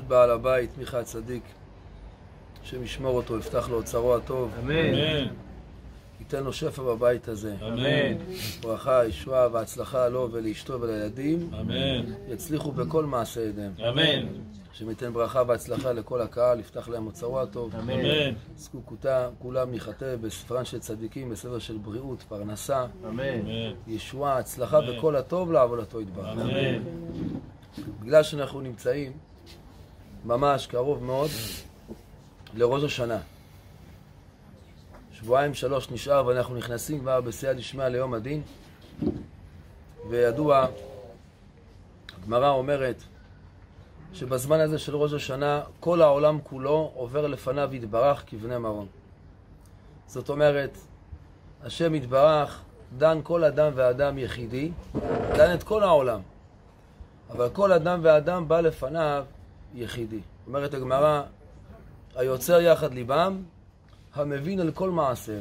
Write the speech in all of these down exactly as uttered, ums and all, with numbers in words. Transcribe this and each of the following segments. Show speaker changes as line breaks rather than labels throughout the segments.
בעל הבית מיכה הצדיק, שמשמור אותו, יפתח לו אוצרו הטוב.
אמן.
ייתן לו שפע בבית הזה.
אמן.
ברכה, ישועה והצלחה לו ולאשתו ולילדים.
אמן.
יצליחו בכל מעשה ידיהם.
אמן.
שמיתן ברכה והצלחה לכל הקהל, יפתח להם אוצרו הטוב.
אמן.
עסקו כולם ייכתב בספרן של צדיקים, בספר של בריאות, פרנסה,
אמן.
ישועה, הצלחה בכל הטוב לעבודתו יתברך.
אמן.
בגלל שאנחנו נמצאים ממש קרוב מאוד לראש השנה, שבועיים שלוש נשאר ואנחנו נכנסים כבר בסייעתא דשמיא ליום הדין. וידוע, הגמרא אומרת שבזמן הזה של ראש השנה כל העולם כולו עובר לפניו יתברך כבני מרון. זאת אומרת, השם יתברך דן כל אדם ואדם יחידי, דן את כל העולם, אבל כל אדם ואדם בא לפניו יחידי. אומרת הגמרא, היוצר יחד ליבם, המבין על כל מעשיהם.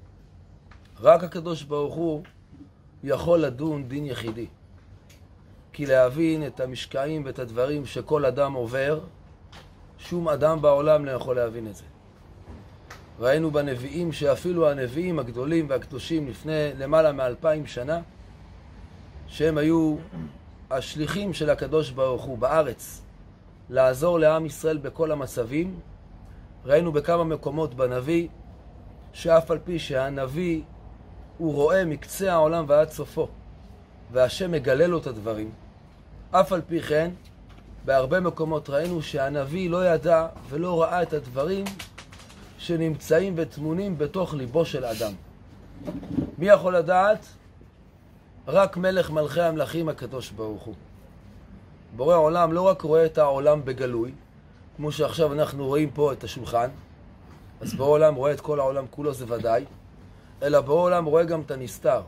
רק הקדוש ברוך הוא יכול לדון דין יחידי. כי להבין את המשקעים ואת הדברים שכל אדם עובר, שום אדם בעולם לא יכול להבין את זה. ראינו בנביאים שאפילו הנביאים הגדולים והקדושים לפני למעלה מאלפיים שנה, שהם היו השליחים של הקדוש ברוך הוא בארץ, לעזור לעם ישראל בכל המצבים. ראינו בכמה מקומות בנביא, שאף על פי שהנביא הוא רואה מקצה העולם ועד סופו, והשם מגלה לו את הדברים, אף על פי כן, בהרבה מקומות ראינו שהנביא לא ידע ולא ראה את הדברים שנמצאים וטמונים בתוך ליבו של אדם. מי יכול לדעת? רק מלך מלכי המלכים הקדוש ברוך הוא. בורא עולם לא רק רואה את העולם בגלוי, כמו שעכשיו אנחנו רואים פה את השולחן, אז בורא עולם רואה את כל העולם כולו, זה ודאי, אלא בורא עולם רואה גם את הנסתר.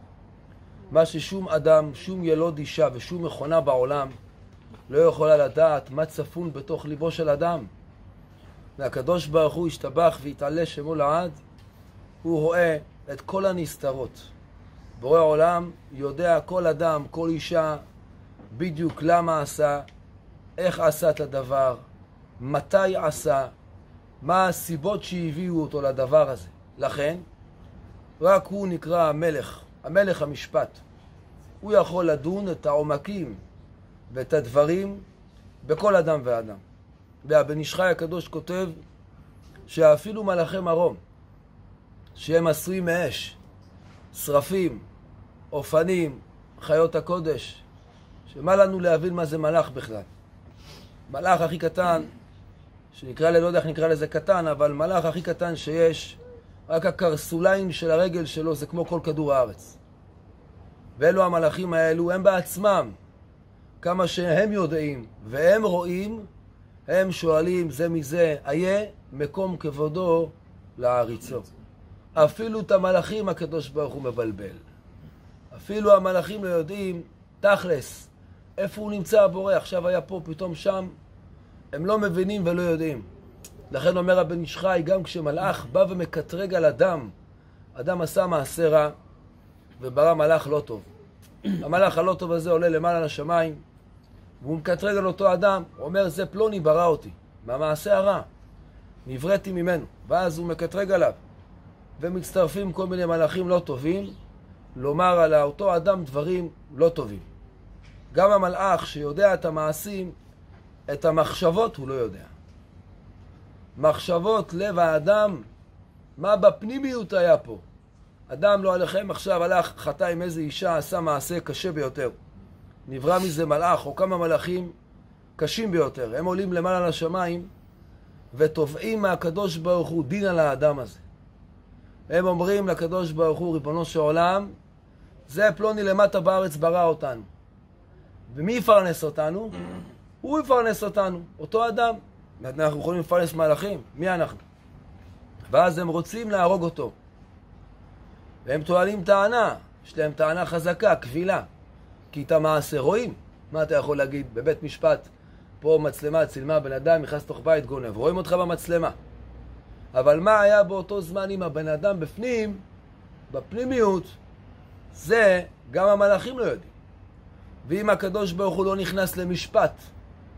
מה ששום אדם, שום ילוד אישה ושום מכונה בעולם לא יכולה לדעת מה צפון בתוך ליבו של אדם. והקדוש ברוך הוא ישתבח ויתעלה שמו לעד, הוא רואה את כל הנסתרות. בורא עולם יודע כל אדם, כל אישה, בדיוק למה עשה, איך עשה את הדבר, מתי עשה, מה הסיבות שהביאו אותו לדבר הזה. לכן, רק הוא נקרא המלך, המלך המשפט. הוא יכול לדון את העומקים ואת הדברים בכל אדם ואדם. והבן איש חי הקדוש כותב שאפילו מלאכי מרום, שהם עשויים מאש, שרפים, אופנים, חיות הקודש, שמה לנו להבין מה זה מלאך בכלל. מלאך הכי קטן, שנקרא, לא יודע איך נקרא לזה קטן, אבל מלאך הכי קטן שיש, רק הקרסוליים של הרגל שלו זה כמו כל כדור הארץ. ואלו המלאכים האלו, הם בעצמם, כמה שהם יודעים והם רואים, הם שואלים זה מזה, היה מקום כבודו לעריצו. אפילו את המלאכים הקדוש ברוך הוא מבלבל. אפילו המלאכים לא יודעים, תכלס, איפה הוא נמצא הבורא, עכשיו היה פה, פתאום שם, הם לא מבינים ולא יודעים. לכן אומר הבן איש חי, גם כשמלאך בא ומקטרג על אדם, אדם עשה מעשה רע, וברא מלאך לא טוב. המלאך הלא טוב הזה עולה למעלה לשמיים, והוא מקטרג על אותו אדם, הוא אומר, זה פלוני ברא אותי, מהמעשה הרע, נבראתי ממנו. ואז הוא מקטרג עליו, ומצטרפים כל מיני מלאכים לא טובים, לומר על אותו אדם דברים לא טובים. גם המלאך שיודע את המעשים, את המחשבות הוא לא יודע. מחשבות לב האדם, מה בפנימיות היה פה? אדם לא עליכם עכשיו הלך, חטא עם איזה אישה, עשה מעשה קשה ביותר. נברא מזה מלאך או כמה מלאכים קשים ביותר. הם עולים למעלה לשמיים ותובעים מהקדוש ברוך הוא דין על האדם הזה. הם אומרים לקדוש ברוך הוא, ריבונו של עולם, זה פלוני למטה בארץ ברא אותנו. ומי יפרנס אותנו? הוא יפרנס אותנו, אותו אדם. אנחנו יכולים לפרנס מלאכים, מי אנחנו? ואז הם רוצים להרוג אותו. והם טוענים טענה, יש להם טענה חזקה, קבילה. כי את המעשה רואים. מה אתה יכול להגיד? בבית משפט, פה מצלמה, צילמה, בן אדם נכנס תוך בית גונב, רואים אותך במצלמה. אבל מה היה באותו זמן עם הבן אדם בפנים, בפנימיות, זה גם המלאכים לא יודעים. ואם הקדוש ברוך הוא לא נכנס למשפט,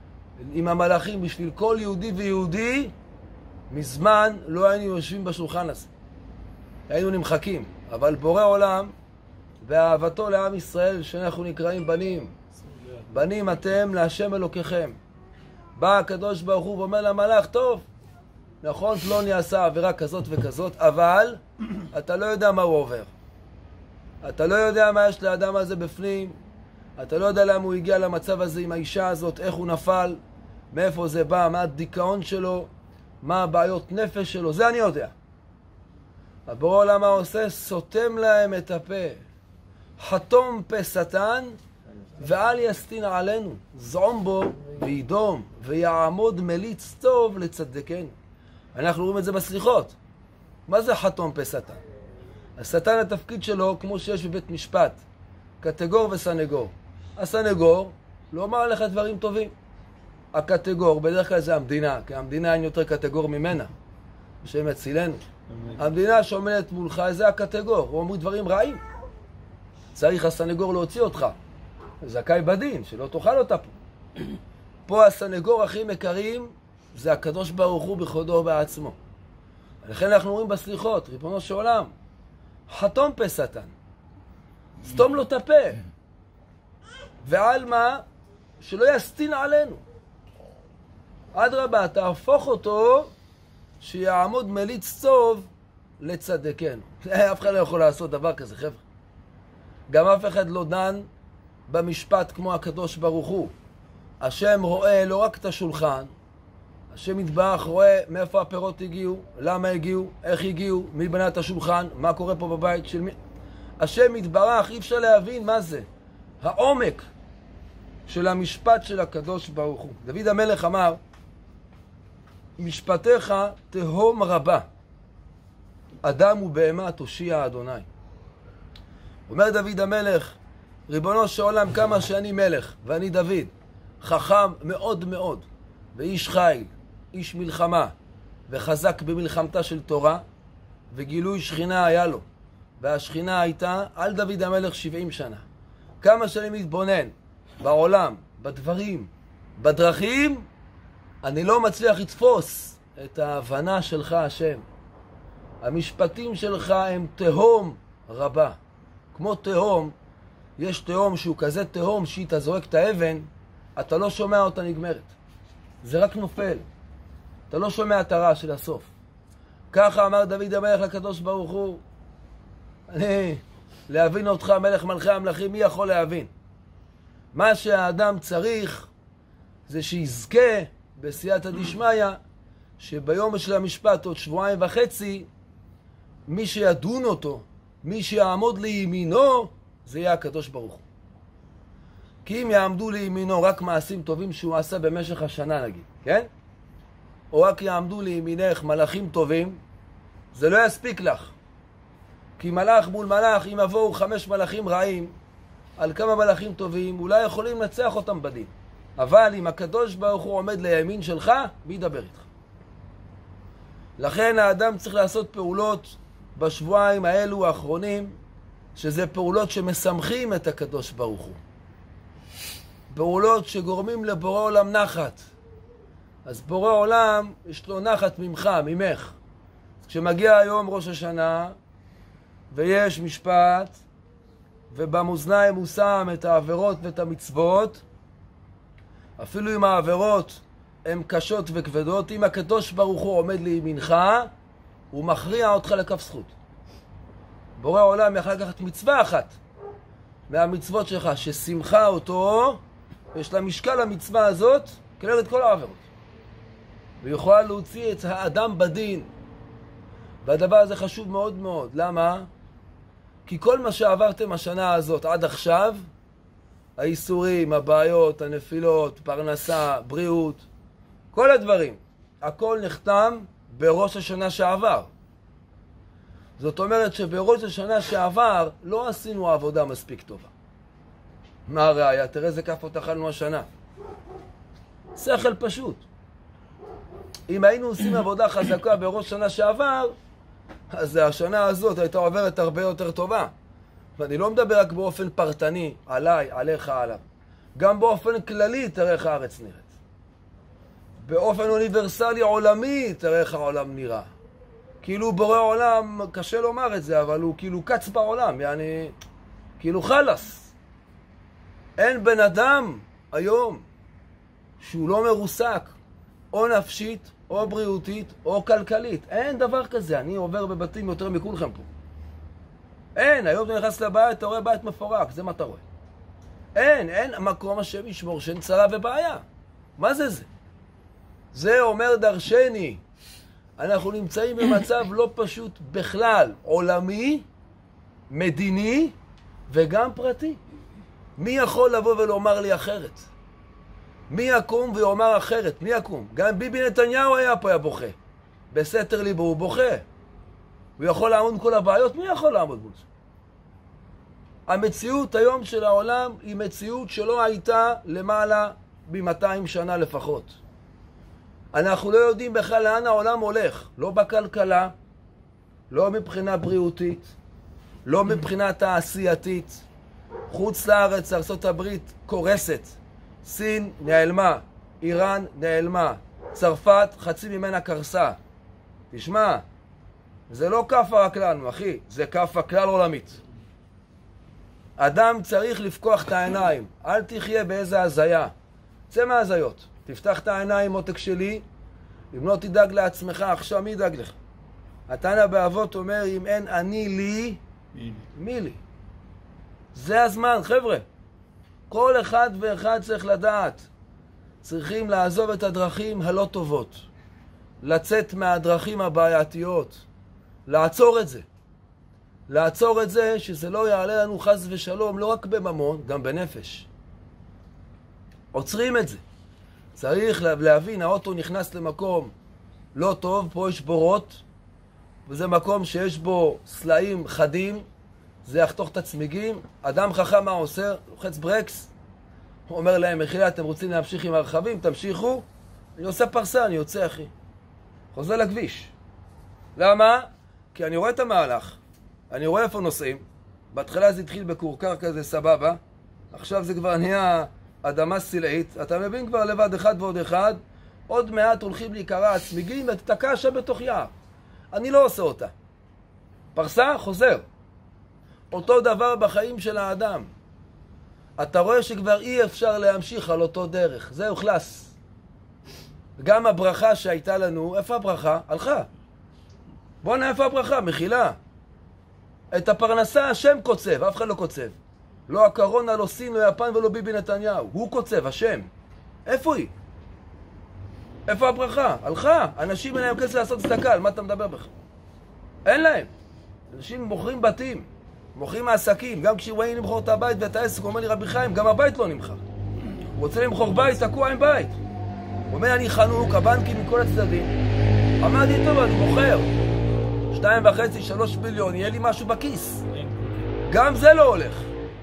עם המלאכים בשביל כל יהודי ויהודי, מזמן לא היינו יושבים בשולחן הזה. היינו נמחקים. אבל בורא עולם, ואהבתו לעם ישראל, שאנחנו נקראים בנים. בנים אתם להשם אלוקיכם. בא הקדוש ברוך הוא ואומר למלאך, טוב, נכון, פלוני עשה עבירה כזאת וכזאת, אבל אתה לא יודע מה הוא עובר. אתה לא יודע מה יש לאדם הזה בפנים. אתה לא יודע למה הוא הגיע למצב הזה עם האישה הזאת, איך הוא נפל, מאיפה זה בא, מה הדיכאון שלו, מה הבעיות נפש שלו, זה אני יודע. הבורא עולם מה עושה? סותם להם את הפה. חתום פה שטן, ואל יסטין עלינו. זעום בו וידום, ויעמוד מליץ טוב לצדקנו. אנחנו רואים את זה בסליחות. מה זה חתום פה שטן? השטן התפקיד שלו, כמו שיש בבית משפט, קטגור וסנגור. הסנגור לא אומר לך דברים טובים. הקטגור, בדרך כלל זה המדינה, כי המדינה אין יותר קטגור ממנה. השם יצילנו. המדינה שעומדת מולך זה הקטגור, הוא אומר דברים רעים. צריך הסנגור להוציא אותך. זכאי בדין, שלא תאכל אותה פה. פה הסנגור הכי מקרים זה הקדוש ברוך הוא בכבודו בעצמו. לכן אנחנו אומרים בסליחות, ריבונו של עולם, חתום פה שטן. סתום לו את הפה. ועל מה? שלא יסטין עלינו. אדרבה, תהפוך אותו שיעמוד מליץ טוב לצדקנו. אף אחד לא יכול לעשות דבר כזה, חבר'ה. גם אף אחד לא דן במשפט כמו הקדוש ברוך הוא. השם רואה לא רק את השולחן, השם יתברך רואה מאיפה הפירות הגיעו, למה הגיעו, איך הגיעו, מי בנה את השולחן, מה קורה פה בבית של מי. השם יתברך, אי אפשר להבין מה זה. העומק של המשפט של הקדוש ברוך הוא. דוד המלך אמר, משפטיך תהום רבה, אדם ובהמה תושיע אדוני. אומר דוד המלך, ריבונו של עולם, כמה שאני מלך, ואני דוד, חכם מאוד מאוד, ואיש חיל, איש מלחמה, וחזק במלחמתה של תורה, וגילוי שכינה היה לו, והשכינה הייתה על דוד המלך שבעים שנה. כמה שאני מתבונן בעולם, בדברים, בדרכים, אני לא מצליח לתפוס את ההבנה שלך, השם. המשפטים שלך הם תהום רבה. כמו תהום, יש תהום שהוא כזה תהום שאתה זורק את האבן, אתה לא שומע אותה נגמרת. זה רק נופל. אתה לא שומע את הרע של הסוף. ככה אמר דוד המלך לקדוש ברוך הוא, אני, להבין אותך מלך מלכי המלכים, מי יכול להבין? מה שהאדם צריך זה שיזכה בסייעתא דשמיא, שביום של המשפט עוד שבועיים וחצי, מי שידון אותו, מי שיעמוד לימינו, זה יהיה הקדוש ברוך הוא. כי אם יעמדו לימינו רק מעשים טובים שהוא עשה במשך השנה נגיד, כן? או רק יעמדו לימינך מלאכים טובים, זה לא יספיק לך. כי מלאך מול מלאך, אם יבואו חמש מלאכים רעים, על כמה מלאכים טובים, אולי יכולים לנצח אותם בדין. אבל אם הקדוש ברוך הוא עומד לימין שלך, מי ידבר איתך? לכן האדם צריך לעשות פעולות בשבועיים האלו האחרונים, שזה פעולות שמשמחים את הקדוש ברוך הוא. פעולות שגורמים לבורא עולם נחת. אז בורא עולם יש לו נחת ממך, ממך. כשמגיע היום ראש השנה, ויש משפט, ובמאזניים הוא שם את העבירות ואת המצוות, אפילו אם העבירות הן קשות וכבדות, אם הקדוש ברוך הוא עומד לימינך, הוא מכריע אותך לכף זכות. בורא עולם יכול לקחת מצווה אחת מהמצוות שלך, ששמחה אותו, יש לה משקל המצווה הזאת, כנגד כל העבירות. ויכולה להוציא את האדם בדין. והדבר הזה חשוב מאוד מאוד. למה? כי כל מה שעברתם השנה הזאת עד עכשיו, האיסורים, הבעיות, הנפילות, פרנסה, בריאות, כל הדברים, הכל נחתם בראש השנה שעבר. זאת אומרת שבראש השנה שעבר לא עשינו עבודה מספיק טובה. מה הראיה? תראה איזה כפות אכלנו השנה. שכל פשוט. אם היינו עושים עבודה חזקה בראש שנה שעבר, אז השנה הזאת הייתה עוברת הרבה יותר טובה. ואני לא מדבר רק באופן פרטני, עליי, עליך, עליו. גם באופן כללי תראה איך הארץ נראית. באופן אוניברסלי עולמי, תראה איך העולם נראה. כאילו בורא עולם, קשה לומר את זה, אבל הוא כאילו קץ בעולם, יעני, כאילו חלס. אין בן אדם היום שהוא לא מרוסק, או נפשית, או בריאותית, או כלכלית. אין דבר כזה. אני עובר בבתים יותר מכולכם פה. אין, היום אתה נכנס לבית, אתה רואה בית מפורק, זה מה אתה רואה. אין, אין מקום השם ישמור שאין צרה ובעיה. מה זה זה? זה אומר דרשני. אנחנו נמצאים במצב לא פשוט בכלל, עולמי, מדיני וגם פרטי. מי יכול לבוא ולומר לי אחרת? מי יקום ויאמר אחרת? מי יקום? גם ביבי נתניהו היה פה, היה בוכה. בסתר ליבו הוא בוכה. הוא יכול לעמוד עם כל הבעיות? מי יכול לעמוד מול זה? המציאות היום של העולם היא מציאות שלא הייתה למעלה ב-מאתיים שנה לפחות. אנחנו לא יודעים בכלל לאן העולם הולך. לא בכלכלה, לא מבחינה בריאותית, לא מבחינה תעשייתית. חוץ לארץ, ארצות הברית קורסת. סין נעלמה, איראן נעלמה, צרפת חצי ממנה קרסה. תשמע, זה לא כפה רק לנו, אחי, זה כפה כלל עולמית. אדם צריך לפקוח את העיניים, אל תחיה באיזה הזיה. צא מהזיות, תפתח את העיניים, מותק שלי, אם לא תדאג לעצמך, עכשיו מי ידאג לך? התנא באבות אומר, אם אין אני לי, מי לי? זה הזמן, חבר'ה. כל אחד ואחד צריך לדעת. צריכים לעזוב את הדרכים הלא טובות. לצאת מהדרכים הבעייתיות. לעצור את זה. לעצור את זה שזה לא יעלה לנו חס ושלום, לא רק בממון, גם בנפש. עוצרים את זה. צריך להבין, האוטו נכנס למקום לא טוב, פה יש בורות, וזה מקום שיש בו סלעים חדים, זה יחתוך את הצמיגים. אדם חכם מה עושה? לוחץ ברקס. הוא אומר להם, מחילה, אתם רוצים להמשיך עם הרכבים? תמשיכו. אני עושה פרסה, אני יוצא, אחי. חוזר לכביש. למה? כי אני רואה את המהלך. אני רואה איפה נוסעים. בהתחלה זה התחיל בקורקר כזה סבבה. עכשיו זה כבר נהיה אדמה סילאית. אתה מבין כבר לבד אחד ועוד אחד. עוד מעט הולכים להיקרע הצמיגים ותתקע שם בתוך יער. אני לא עושה אותה. פרסה, חוזר. אותו דבר בחיים של האדם. אתה רואה שכבר אי אפשר להמשיך על אותו דרך. זה הוכלס. גם הברכה שהייתה לנו, איפה הברכה? הלכה. בוא נע, איפה הברכה? מחילה. את הפרנסה השם קוצב, אף אחד לא קוצב. לא הקורונה, לא סין, לא יפן ולא ביבי נתניהו. הוא קוצב, השם. איפה היא? איפה הברכה? הלכה. אנשים אין להם כסף לעשות צדקה, על מה אתה מדבר בכלל? אין להם. אנשים מוכרים בתים. מוכרים העסקים, גם כשהוא באים למכור את הבית ואת העסק, הוא אומר לי רבי חיים, גם הבית לא נמכר. הוא רוצה למכור בית, תקוע עם בית. הוא אומר, אני חנוק, הבנקים מכל הצדדים. אמרתי, טוב, אני מוכר. שתיים וחצי, שלוש מיליון, יהיה לי משהו בכיס. גם זה לא הולך.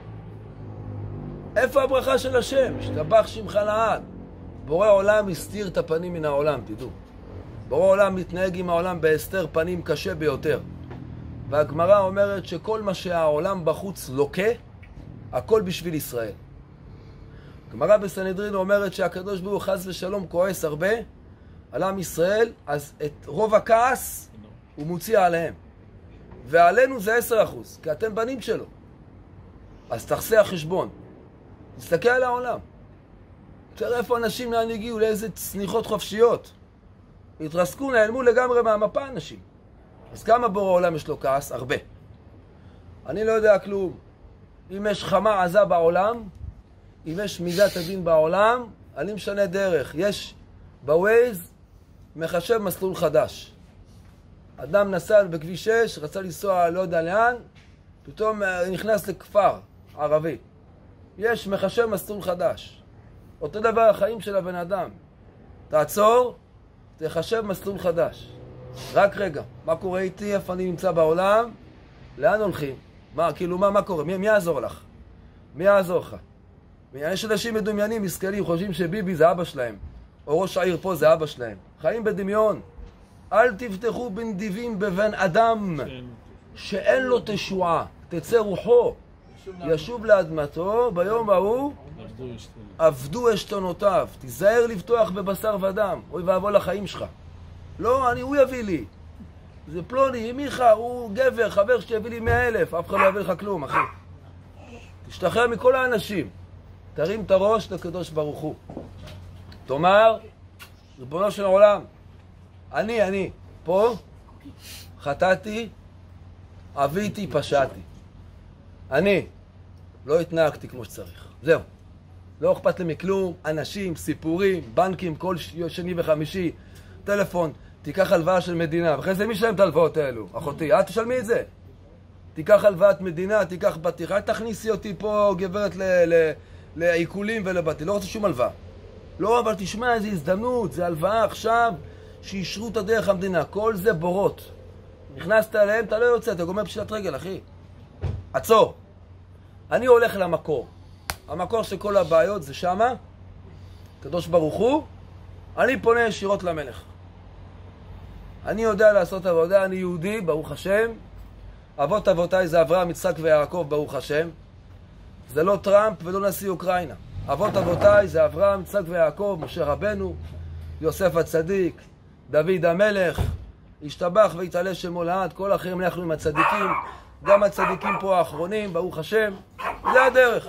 איפה הברכה של השם? השתבח שמך לעד. בורא עולם הסתיר את הפנים מן העולם, תדעו. בורא עולם מתנהג עם העולם בהסתר פנים קשה ביותר. והגמרא אומרת שכל מה שהעולם בחוץ לוקה, הכל בשביל ישראל. הגמרא בסנהדרין אומרת שהקדוש ברוך הוא חס ושלום כועס הרבה על עם ישראל, אז את רוב הכעס הוא מוציא עליהם. ועלינו זה עשרה אחוז, כי אתם בנים שלו. אז תחסה החשבון. תסתכל על העולם. תראה איפה אנשים לאן הגיעו, לאיזה צניחות חופשיות. התרסקו, נעלמו לגמרי מהמפה אנשים. אז כמה בורא עולם יש לו כעס? הרבה. אני לא יודע כלום. אם יש חמה עזה בעולם, אם יש מידת הדין בעולם, אני משנה דרך. יש בווייז מחשב מסלול חדש. אדם נסע בכביש שש, רצה לנסוע לא יודע לאן, פתאום נכנס לכפר ערבי. יש מחשב מסלול חדש. אותו דבר החיים של הבן אדם. תעצור, תחשב מסלול חדש. רק רגע, מה קורה איתי? איפה אני נמצא בעולם? לאן הולכים? מה, כאילו, מה, מה קורה? מי, מי יעזור לך? מי יעזור לך? יש אנשים מדומיינים, מסכנים, חושבים שביבי זה אבא שלהם, או ראש העיר פה זה אבא שלהם. חיים בדמיון. אל תפתחו בנדיבים בבן אדם שאין לו תשועה. תצא רוחו, ישוב לאדמתו, ביום ההוא עבדו עשתונותיו. תיזהר לפתוח בבשר ודם. אוי ואבוא לחיים שלך. לא, אני, הוא יביא לי. זה פלוני, מיכה, הוא גבר, חבר שיביא לי מאה אלף. אף אחד לא יביא לך כלום, אחי. תשתחרר מכל האנשים. תרים את הראש לקדוש ברוך הוא. תאמר, ריבונו של העולם, אני, אני, פה, חטאתי, אביתי, פשעתי. אני לא התנהגתי כמו שצריך. זהו. לא אכפת לי מכלום, אנשים, סיפורים, בנקים, כל שני וחמישי, טלפון, תיקח הלוואה של מדינה. ואחרי זה מי שלם את ההלוואות האלו? אחותי, את תשלמי את זה. תיקח הלוואת מדינה, תיקח בטיח. אל תכניסי אותי פה, גברת, לעיקולים ולבתי. לא רוצה שום הלוואה. לא, אבל תשמע, איזו הזדמנות, זה הלוואה עכשיו שישרו את הדרך המדינה. כל זה בורות. נכנסת אליהם, אתה לא יוצא, אתה גומר פשיטת רגל, אחי. עצור. אני הולך למקור. המקור של כל הבעיות זה שמה, קדוש ברוך הוא, אני פונה ישירות למלך. אני יודע לעשות עבודה, אני יהודי, ברוך השם. אבות אבותיי זה אברהם, יצחק ויעקב, ברוך השם. זה לא טראמפ ולא נשיא אוקראינה. אבות אבותיי זה אברהם, יצחק ויעקב, משה רבנו, יוסף הצדיק, דוד המלך, השתבח והתעלה שמו לעד, כל אחרים אנחנו עם הצדיקים, גם הצדיקים פה האחרונים, ברוך השם, זה הדרך.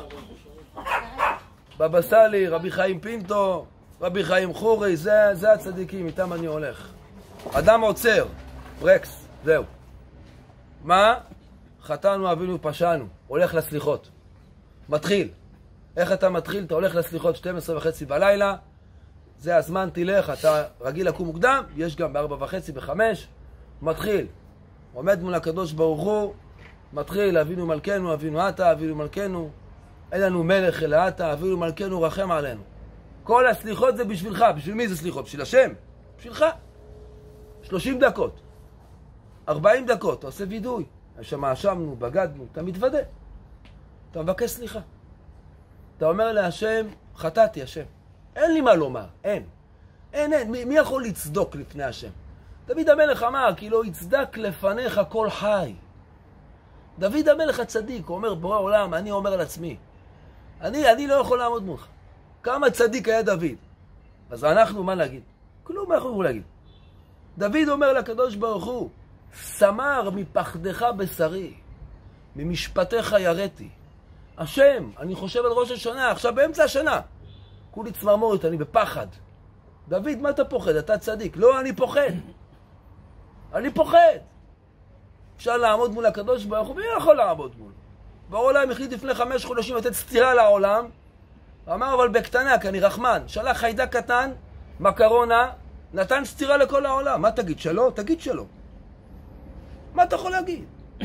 בבא סאלי, רבי חיים פינטו, רבי חיים חורי, זה, זה הצדיקים, איתם אני הולך. אדם עוצר, ברקס, זהו. מה? חטאנו, אבינו, פשענו, הולך לסליחות. מתחיל. איך אתה מתחיל? אתה הולך לסליחות שתים עשרה וחצי בלילה, זה הזמן, תלך, אתה רגיל לקום מוקדם, יש גם בארבע וחצי, בחמש, מתחיל. עומד מול הקדוש ברוך הוא, מתחיל, אבינו מלכנו, אבינו אתה, אבינו מלכנו, אין לנו מלך אלא אתה, אבינו מלכנו, רחם עלינו. כל הסליחות זה בשבילך. בשביל מי זה סליחות? בשביל השם? בשבילך. שלושים דקות. ארבעים דקות, אתה עושה וידוי. שמאשמנו, בגדנו, אתה מתוודה. אתה מבקש סליחה. אתה אומר להשם, חטאתי השם. אין לי מה לומר, אין. אין, אין. מי, מי יכול לצדוק לפני השם? דוד המלך אמר, כי לא יצדק לפניך כל חי. דוד המלך הצדיק, הוא אומר, בורא עולם, אני אומר על עצמי. אני, אני לא יכול לעמוד מולך. כמה צדיק היה דוד? אז אנחנו, מה להגיד? כלום מה אנחנו יכולים להגיד. דוד אומר לקדוש ברוך הוא, סמר מפחדך בשרי, ממשפטיך יראתי. השם, אני חושב על ראש השנה, עכשיו באמצע השנה. כולי צמרמורת, אני בפחד. דוד, מה אתה פוחד? אתה צדיק. לא, אני פוחד. אני פוחד. אפשר לעמוד מול הקדוש ברוך הוא, מי יכול לעמוד מול? בעולם החליט לפני חמש חודשים לתת סתירה לעולם. אמר, אבל בקטנה, כי אני רחמן. שלח חיידק קטן, מקרונה, נתן סתירה לכל העולם. מה תגיד? שלא? תגיד שלא. מה אתה יכול להגיד?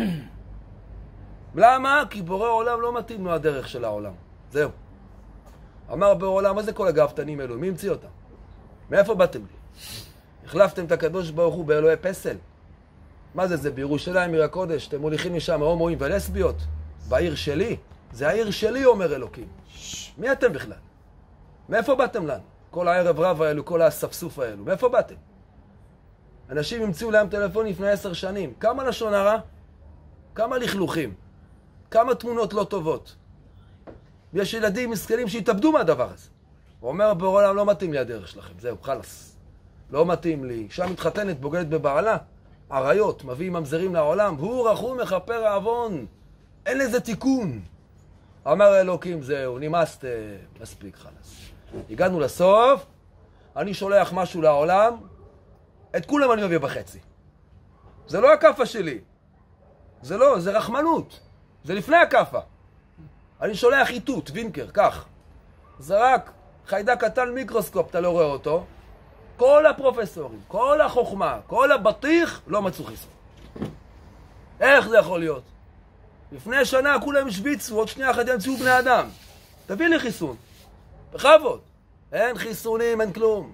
למה? כי בורא עולם לא מתאים לו הדרך של העולם. זהו. אמר בעולם, מה זה כל הגאוותנים אלו? מי המציא אותם? מאיפה באתם לי? החלפתם את הקדוש ברוך הוא באלוהי פסל? מה זה? זה בירושלים עיר הקודש, אתם מוליכים משם הומואים ולסביות? בעיר שלי? זה העיר שלי, אומר אלוקים. מי אתם בכלל? מאיפה באתם לנו? כל הערב רב האלו, כל הספסוף האלו, מאיפה באתם? אנשים המציאו להם טלפון לפני עשר שנים. כמה לשון הרע? כמה לכלוכים? כמה תמונות לא טובות? יש ילדים מסכנים שהתאבדו מהדבר הזה. הוא אומר, בעולם לא מתאים לי הדרך שלכם. זהו, חלס. לא מתאים לי. שם מתחתנת, בוגדת בבעלה. עריות, מביאים ממזרים לעולם. הוא רחום מכפר העוון. אין לזה תיקון. אמר אלוקים, זהו, נמאסתם. מספיק, חלס. הגענו לסוף. אני שולח משהו לעולם. את כולם אני מביא בחצי. זה לא הקפה שלי. זה לא, זה רחמנות. זה לפני הקפה. אני שולח איתות, וינקר, כך. זה רק חיידק קטן מיקרוסקופ, אתה לא רואה אותו. כל הפרופסורים, כל החוכמה, כל הבטיח, לא מצאו חיסון. איך זה יכול להיות? לפני שנה כולם השביצו, עוד שנייה אחת ימצאו בני אדם. תביא לי חיסון. בכבוד. אין חיסונים, אין כלום.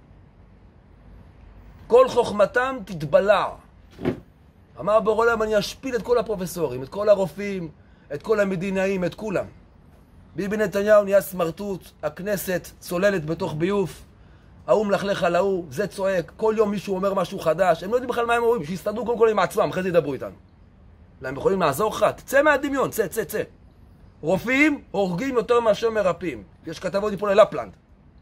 כל חוכמתם תתבלע. אמר בעולם, אני אשפיל את כל הפרופסורים, את כל הרופאים, את כל המדינאים, את כולם. ביבי נתניהו נהיה סמרטוט, הכנסת צוללת בתוך ביוף, ההוא מלכלך על ההוא, זה צועק, כל יום מישהו אומר משהו חדש, הם לא יודעים בכלל מה הם אומרים, שיסתדרו קודם כל עם עצמם, אחרי זה ידברו איתנו. הם יכולים לעזור לך, תצא מהדמיון, צא, צא, צא. רופאים הורגים יותר מאשר מרפאים. יש כתבות פה ללפלנד.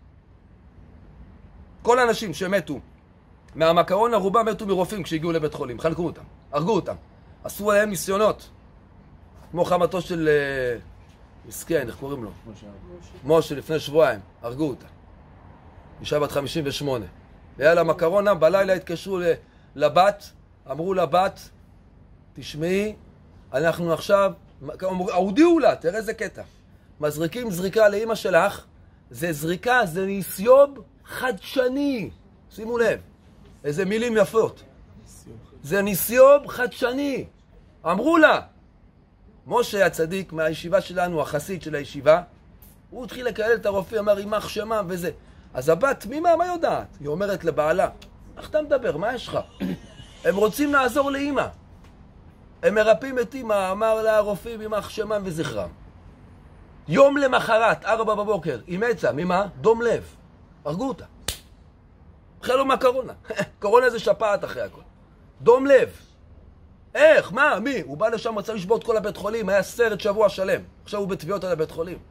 כל האנשים שמתו מהמקרון הרובם מתו מרופאים כשהגיעו לבית חולים. חלקו אותם, הרגו אותם. עשו עליהם ניסיונות. כמו חמתו של מסכן, איך קוראים לו? משה. משה, לפני שבועיים. הרגו אותה. אישה בת חמישים ושמונה. היה לה מקרונה, בלילה התקשרו לבת, אמרו לבת, תשמעי, אנחנו עכשיו, הודיעו לה, תראה איזה קטע. מזריקים זריקה לאמא שלך, זה זריקה, זה ניסיוב חדשני. שימו לב, איזה מילים יפות. זה ניסיוב חדשני. אמרו לה, משה הצדיק מהישיבה שלנו, החסיד של הישיבה, הוא התחיל לקלל את הרופא, אמר, אמך שמם וזה. אז הבת, תמימה, מה יודעת? היא אומרת לבעלה, איך אתה מדבר? מה יש לך? הם רוצים לעזור לאמא. הם מרפאים את אמא, אמר לה הרופאים, אמך שמם וזכרם. יום למחרת, ארבע בבוקר, היא מצה, ממה? דום לב. הרגו אותה. אחרי לו מה קורונה? קורונה זה שפעת אחרי הכל. דום לב. איך? מה? מי? הוא בא לשם, רצה לשבות כל הבית חולים, היה סרט שבוע שלם. עכשיו הוא בתביעות על הבית חולים.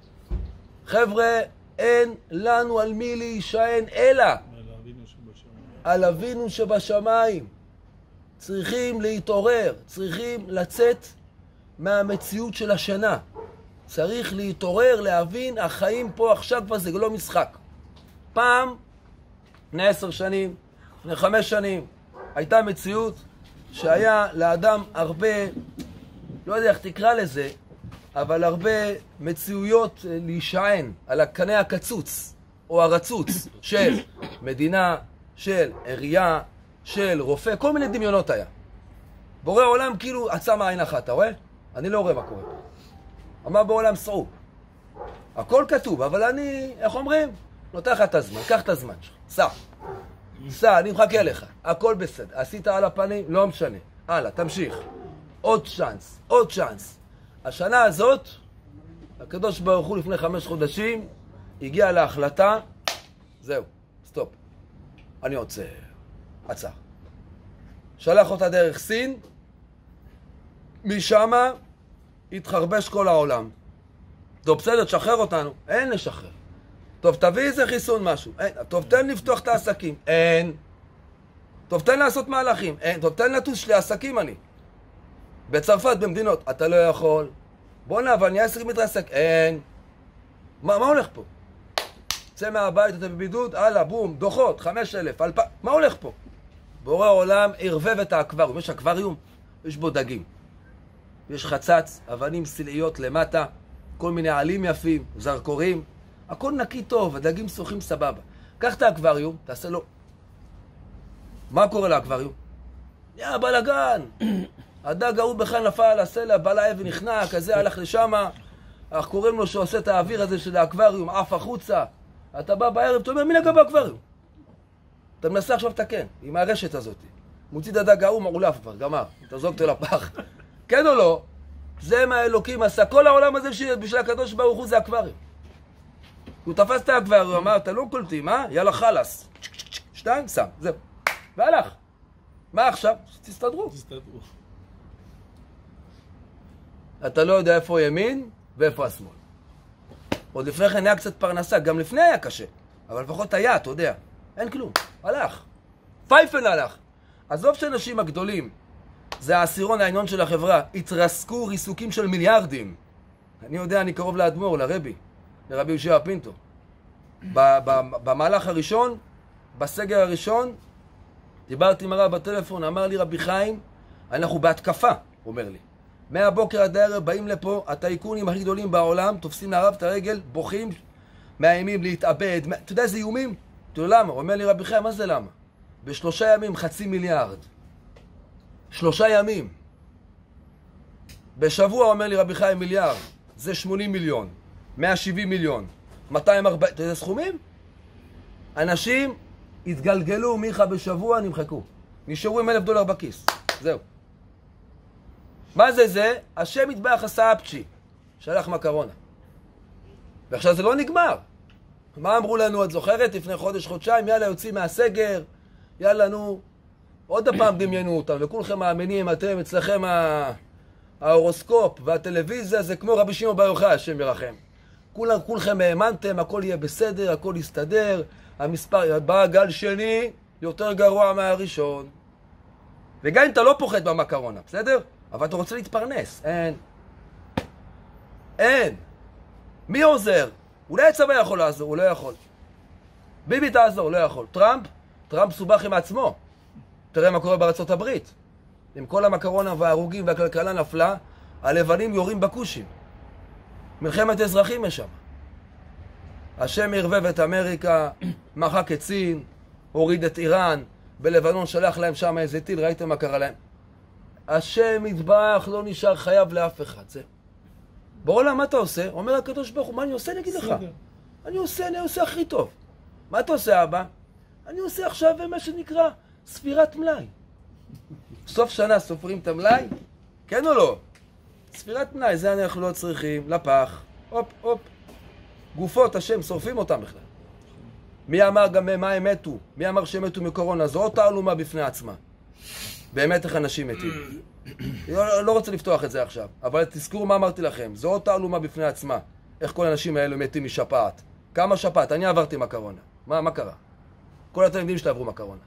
חבר'ה, אין לנו על מי להישען, אלא על אבינו שבשמיים. צריכים להתעורר, צריכים לצאת מהמציאות של השנה. צריך להתעורר, להבין, החיים פה עכשיו כבר זה לא משחק. פעם, לפני עשר שנים, לפני חמש שנים, הייתה מציאות שהיה לאדם הרבה, לא יודע איך תקרא לזה, אבל הרבה מציאויות להישען על הקנה הקצוץ או הרצוץ של מדינה, של עירייה, של רופא, כל מיני דמיונות היה. בורא העולם כאילו עצם העין אחת, אתה רואה? אני לא רואה מה קורה. אמר בעולם סעו. הכל כתוב, אבל אני, איך אומרים? נותן לך את הזמן, קח את הזמן שלך, סע. סע, אני מחכה לך, הכל בסדר. עשית על הפנים? לא משנה. הלאה, תמשיך. עוד צ'אנס, עוד צ'אנס. השנה הזאת, הקדוש ברוך הוא לפני חמש חודשים, הגיע להחלטה, זהו, סטופ. אני עוצר. עצר. שלח אותה דרך סין, משם התחרבש כל העולם. טוב, בסדר, תשחרר אותנו. אין לשחרר. טוב, תביא איזה חיסון משהו. אין. טוב, תן לפתוח את העסקים. אין. טוב, תן לעשות מהלכים. אין. טוב, תן לטוס שלי עסקים אני. בצרפת, במדינות. אתה לא יכול. בוא נע, אבל נהיה עסק מתרסק. אין. מה, מה הולך פה? צא מהבית, אתה בבידוד, הלאה, בום, דוחות, חמש אלף, אלפ... מה הולך פה? בורא העולם ערבב את האקווריום. יש אקווריום, יש בו דגים. יש חצץ, אבנים סלעיות למטה, כל מיני עלים יפים, זרקורים. הכל נקי טוב, הדגים שוחים סבבה. קח את האקווריום, תעשה לו. מה קורה לאקווריום? יא, בלגן. הדג ההוא בכלל נפל על הסלע, בלע ונכנע, כזה הלך לשם. אנחנו קוראים לו שעושה את האוויר הזה של האקווריום, עף החוצה. אתה בא בערב, אתה אומר, מי נגע באקווריום? אתה מנסה עכשיו לתקן, עם הרשת הזאת. מוציא את הדג ההוא, מעולף כבר, גמר. אתה זוג אותו לפח. כן או לא? זה מה האלוקים עשה. כל העולם הזה בשביל הקדוש ברוך הוא זה אקווריום. הוא תפס את האקווריום, אמר, אתה לא קולטים, מה? יאללה חלס. שתיים, שם, זהו. והלך. מה עכשיו? תסתדרו.
תסתדרו.
אתה לא יודע איפה ימין ואיפה השמאל. עוד לפני כן היה קצת פרנסה, גם לפני היה קשה. אבל לפחות היה, אתה יודע. אין כלום. הלך. פייפן הלך. עזוב שאנשים הגדולים, זה העשירון העליון של החברה, התרסקו ריסוקים של מיליארדים. אני יודע, אני קרוב לאדמו"ר, לרבי, לרבי יהושע פינטו. במהלך הראשון, בסגר הראשון, דיברתי עם הרב בטלפון, אמר לי רבי חיים, אנחנו בהתקפה, אומר לי. מהבוקר עד הערב באים לפה, הטייקונים הכי גדולים בעולם, תופסים לרב את הרגל, בוכים, מאיימים להתאבד. אתה יודע איזה איומים? אתה יודע למה? הוא אומר לי רבי חיים, מה זה למה? בשלושה ימים חצי מיליארד. שלושה ימים. בשבוע אומר לי רבי חיים מיליארד. זה שמונים מיליון. מאה שבעים מיליון. מאתיים וארבעים. אתה יודע סכומים? אנשים התגלגלו מיכה בשבוע, נמחקו. נשארו עם אלף דולר בכיס. זהו. מה זה זה? השם יתברך עשה אפצ'י. שלח מקרונה. ועכשיו זה לא נגמר. מה אמרו לנו, את זוכרת? לפני חודש, חודשיים, יאללה, יוצאים מהסגר. יאללה, נו. עוד הפעם דמיינו אותם, וכולכם מאמינים, אתם, אצלכם ההורוסקופ והטלוויזיה זה כמו רבי שמעון בר יוחאי, השם ירחם. כולם, כולכם האמנתם, הכל יהיה בסדר, הכל יסתדר, המספר, בא גל שני, יותר גרוע מהראשון. וגם אם אתה לא פוחד במקרונה, בסדר? אבל אתה רוצה להתפרנס, אין. אין. מי עוזר? אולי הצבא יכול לעזור, הוא לא יכול. ביבי תעזור, לא יכול. טראמפ? טראמפ סובך עם עצמו. תראה מה קורה בארצות הברית. עם כל המקרונה וההרוגים והכלכלה נפלה, הלבנים יורים בקושים. מלחמת אזרחים יש שם. השם ערבב את אמריקה, מחק את סין, הוריד את איראן, בלבנון שלח להם שם איזה טיל, ראיתם מה קרה להם? השם יתברך, לא נשאר חייב לאף אחד. זה. בעולם, מה אתה עושה? אומר הקדוש ברוך הוא, מה אני עושה? אני אגיד לך. אני עושה, אני עושה הכי טוב. מה אתה עושה, אבא? אני עושה עכשיו מה שנקרא ספירת מלאי. סוף שנה סופרים את המלאי? כן או לא? ספירת מלאי, זה אנחנו לא צריכים, לפח, הופ, הופ. גופות, השם, שורפים אותם בכלל. מי אמר גם מה הם מתו? מי אמר שהם מתו מקורונה? זו עוד תעלומה בפני עצמה. באמת איך אנשים מתים. לא, לא רוצה לפתוח את זה עכשיו, אבל תזכרו מה אמרתי לכם. זו עוד תעלומה בפני עצמה. איך כל האנשים האלו מתים משפעת. כמה שפעת? אני עברתי מקורונה. מה, מה קרה? כל התלמידים שלה עברו מקורונה.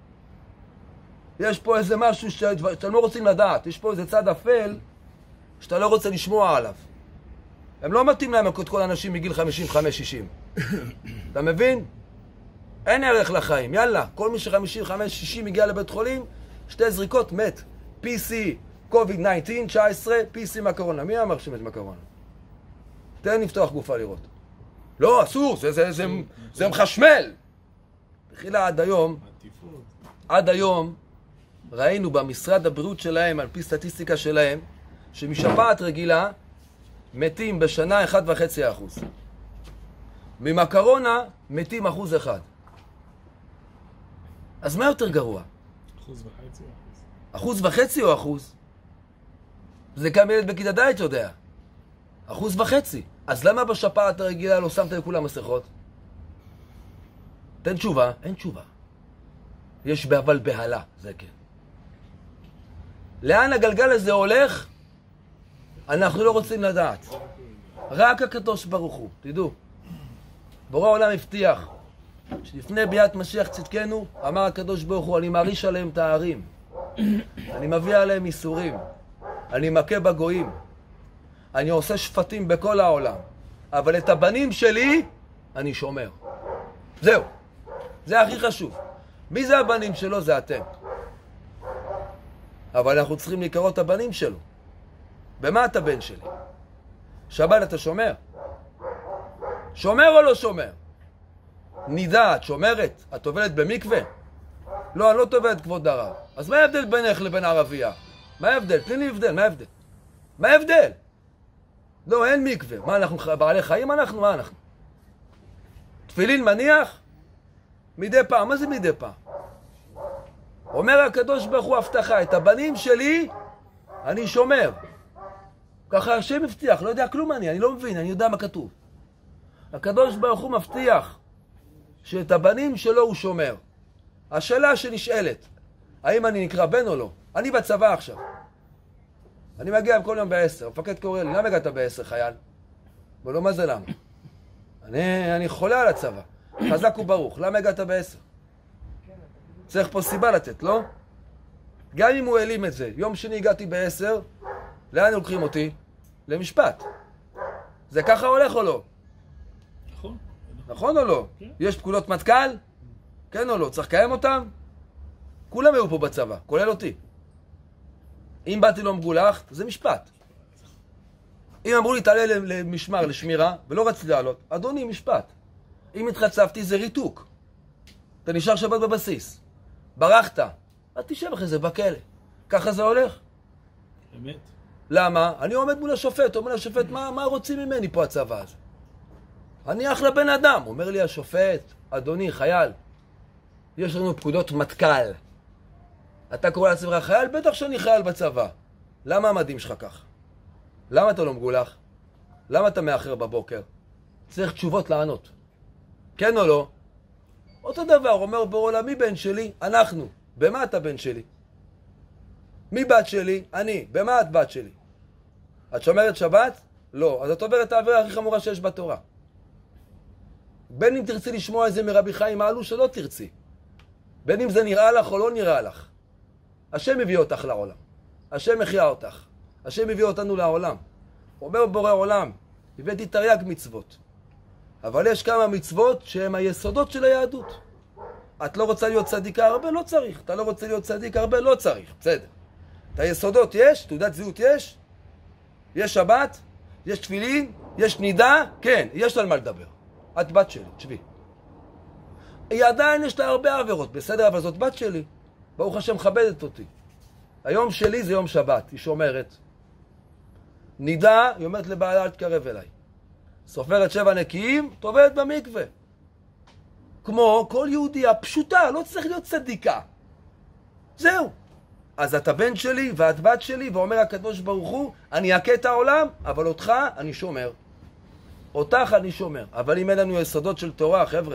יש פה איזה משהו שאתם לא רוצים לדעת. יש פה איזה צד אפל שאתה לא רוצה לשמוע עליו. הם לא מתאים להם את כל האנשים מגיל חמישים וחמש שישים. אתה מבין? אין ערך לחיים. יאללה, כל מי ש-חמישים וחמש שישים הגיע לבית חולים, שתי זריקות מת. פי סי, קוביד תשע עשרה, תשע עשרה, פי סי מהקורונה. מי אמר שמת מהקורונה? תן לפתוח גופה לראות. לא, אסור, זה, זה, זה, זה מחשמל. בחילה עד היום, עד היום, ראינו במשרד הבריאות שלהם, על פי סטטיסטיקה שלהם, שמשפעת רגילה, מתים בשנה אחד וחצי אחוז. ממקרונה מתים אחוז אחד. אז מה יותר גרוע?
אחוז וחצי או אחוז?
אחוז וחצי או אחוז? זה גם ילד בכיתה ד' יודע. אחוז וחצי. אז למה בשפעת הרגילה לא שמת לכולם מסכות? תן תשובה. אין תשובה. יש אבל בהלה, זה כן. לאן הגלגל הזה הולך? אנחנו לא רוצים לדעת. רק הקדוש ברוך הוא, תדעו. בורא העולם הבטיח שלפני ביאת משיח צדקנו, אמר הקדוש ברוך הוא, אני מריש עליהם את הערים, אני מביא עליהם איסורים, אני מכה בגויים, אני עושה שפטים בכל העולם, אבל את הבנים שלי אני שומר. זהו, זה הכי חשוב. מי זה הבנים שלו? זה אתם. אבל אנחנו צריכים לקרוא את הבנים שלו. במה אתה בן שלי? שבת אתה שומר? שומר או לא שומר? נידה, את שומרת? את טובלת במקווה? לא, אני לא טובלת כבוד הרב. אז מה ההבדל בינך לבין ערבייה? מה ההבדל? תני לי הבדל, מה ההבדל? מה ההבדל? לא, אין מקווה. מה, אנחנו בעלי חיים אנחנו? מה אנחנו? תפילין מניח? מדי פעם. מה זה מדי פעם? אומר הקדוש ברוך הוא הבטחה, את הבנים שלי אני שומר. ככה השם מבטיח, לא יודע כלום אני, אני לא מבין, אני יודע מה כתוב. הקדוש ברוך הוא מבטיח שאת הבנים שלו הוא שומר. השאלה שנשאלת, האם אני נקרא בן או לא? אני בצבא עכשיו. אני מגיע כל יום בעשר, המפקד קורא לי, למה הגעת בעשר חייל? ולא, מה זה למה? אני, אני חולה על הצבא, חזק וברוך, למה הגעת בעשר? צריך פה סיבה לתת, לא? גם אם הוא העלים את זה, יום שני הגעתי בעשר, לאן לוקחים אותי? למשפט. זה ככה הולך או לא?
נכון.
נכון או לא? כן. יש פקודות מטכ"ל? כן או לא? צריך לקיים אותם? כולם היו פה בצבא, כולל אותי. אם באתי לא מגולח, זה משפט. אם אמרו לי תעלה למשמר, לשמירה, ולא רציתי לעלות, אדוני, משפט. אם התחצפתי זה ריתוק. אתה נשאר שבת בבסיס. ברחת. אז תשב אחרי זה בכלא. ככה זה הולך?
אמת.
למה? אני עומד מול השופט, אומר לשופט, מה, מה רוצים ממני פה הצבא הזה? אני אחלה בן אדם. אומר לי השופט, אדוני, חייל, יש לנו פקודות מטכ"ל. אתה קורא לעצמך חייל? בטח שאני חייל בצבא. למה המדים שלך כך? למה אתה לא מגולח? למה אתה מאחר בבוקר? צריך תשובות לענות. כן או לא? אותו דבר, אומר בעולם, מי בן שלי? אנחנו. במה אתה בן שלי? מי בת שלי? אני. במה את בת שלי? את שומרת שבת? לא. אז את עוברת את העבירה הכי חמורה שיש בתורה. בין אם תרצי לשמוע איזה מרבי חיים מעלו שלא תרצי. בין אם זה נראה לך או לא נראה לך. השם מביא אותך לעולם. השם מחיה אותך. השם מביא אותנו לעולם. אומר בורא עולם, הבאתי תרי"ג מצוות. אבל יש כמה מצוות שהן היסודות של היהדות. את לא רוצה להיות צדיקה הרבה? לא צריך. אתה לא רוצה להיות צדיק הרבה? לא צריך. בסדר. את היסודות יש? תעודת זהות יש? יש שבת? יש תפילין? יש נידה? כן, יש על מה לדבר. את בת שלי, תשבי. היא עדיין יש לה הרבה עבירות, בסדר, אבל זאת בת שלי. ברוך השם מכבדת אותי. היום שלי זה יום שבת, היא שומרת. נידה, היא אומרת לבעלה, אל תקרב אליי. סופרת שבע נקיים, טובלת במקווה. כמו כל יהודיה פשוטה, לא צריך להיות צדיקה. זהו. אז אתה בן שלי ואת בת שלי, ואומר הקדוש ברוך הוא, אני אכה את העולם, אבל אותך אני שומר. אותך אני שומר. אבל אם אין לנו יסודות של תורה, חבר'ה.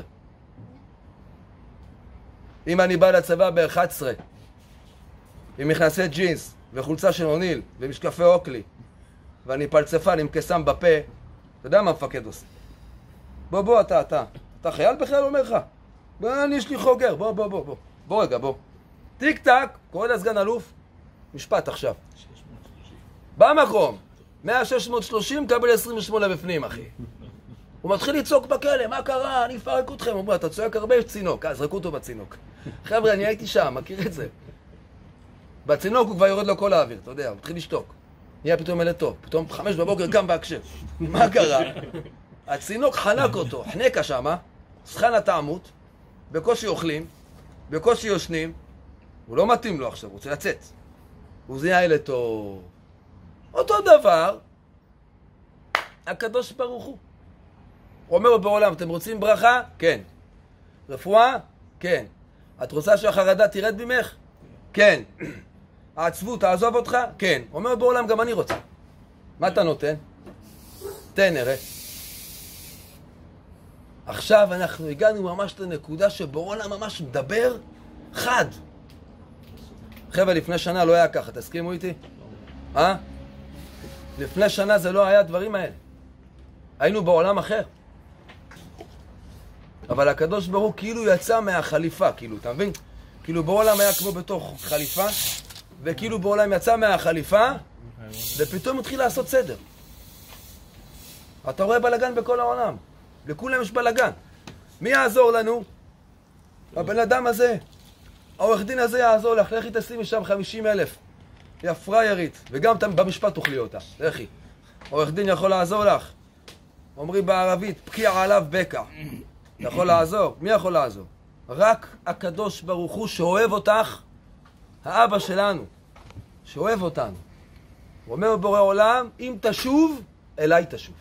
אם אני בא לצבא ב-אחת עשרה, עם מכנסי ג'ינס וחולצה של אוניל ומשקפי אוקלי, ואני פלצפן עם קסם בפה, אתה יודע מה מפקד עושה? בוא, בוא, אתה, אתה. אתה חייל בכלל אומר לך? בוא, אני יש לי חוגר, בוא, בוא, בוא, בוא. בוא רגע, בוא. טיק טק, קורא לסגן אלוף, משפט עכשיו. במקום, מאה שש מאות שלושים, קבל עשרים ושמונה בפנים, אחי. הוא מתחיל לצעוק בכלא, מה קרה? אני אפרק אתכם. הוא אומר, אתה צועק הרבה, יש צינוק. אז זרקו אותו בצינוק. חבר'ה, אני הייתי שם, מכיר את זה. בצינוק הוא כבר יורד לו כל האוויר, אתה יודע, הוא מתחיל לשתוק. נהיה פתאום ילד טוב, פתאום חמש בבוקר גם בהקשב. מה קרה? הצינוק חנק אותו, חנקה שמה, סחנה טעמות, בקושי אוכלים, בקושי יושנים, הוא לא מתאים לו עכשיו, הוא רוצה לצאת. הוא זה ילד טוב. אותו דבר, הקדוש ברוך הוא. הוא אומר בעולם, אתם רוצים ברכה? כן. רפואה? כן. את רוצה שהחרדה תרד ממך? כן. העצבות תעזוב אותך? כן. הוא אומר בעולם, גם אני רוצה. מה אתה נותן? תן, נראה. עכשיו אנחנו הגענו ממש לנקודה שבעולם ממש מדבר חד. חבר'ה, לפני שנה לא היה ככה, תסכימו איתי? אה? לפני שנה זה לא היה דברים האלה. היינו בעולם אחר. אבל הקדוש ברוך הוא כאילו יצא מהחליפה, כאילו, אתה מבין? כאילו בעולם היה כמו בתוך חליפה, וכאילו בעולם יצא מהחליפה, ופתאום התחיל לעשות סדר. אתה רואה בלגן בכל העולם. לכולם יש בלגן. מי יעזור לנו? הבן אדם הזה. העורך דין הזה יעזור לך. לכי תשימי שם חמישים אלף. היא הפריירית. וגם במשפט תאכלי אותה. לכי. עורך דין יכול לעזור לך. אומרים בערבית, פקיע עליו בקע. יכול לעזור. מי יכול לעזור? רק הקדוש ברוך הוא שאוהב אותך, האבא שלנו, שאוהב אותנו. הוא אומר בורא עולם, אם תשוב, אליי תשוב.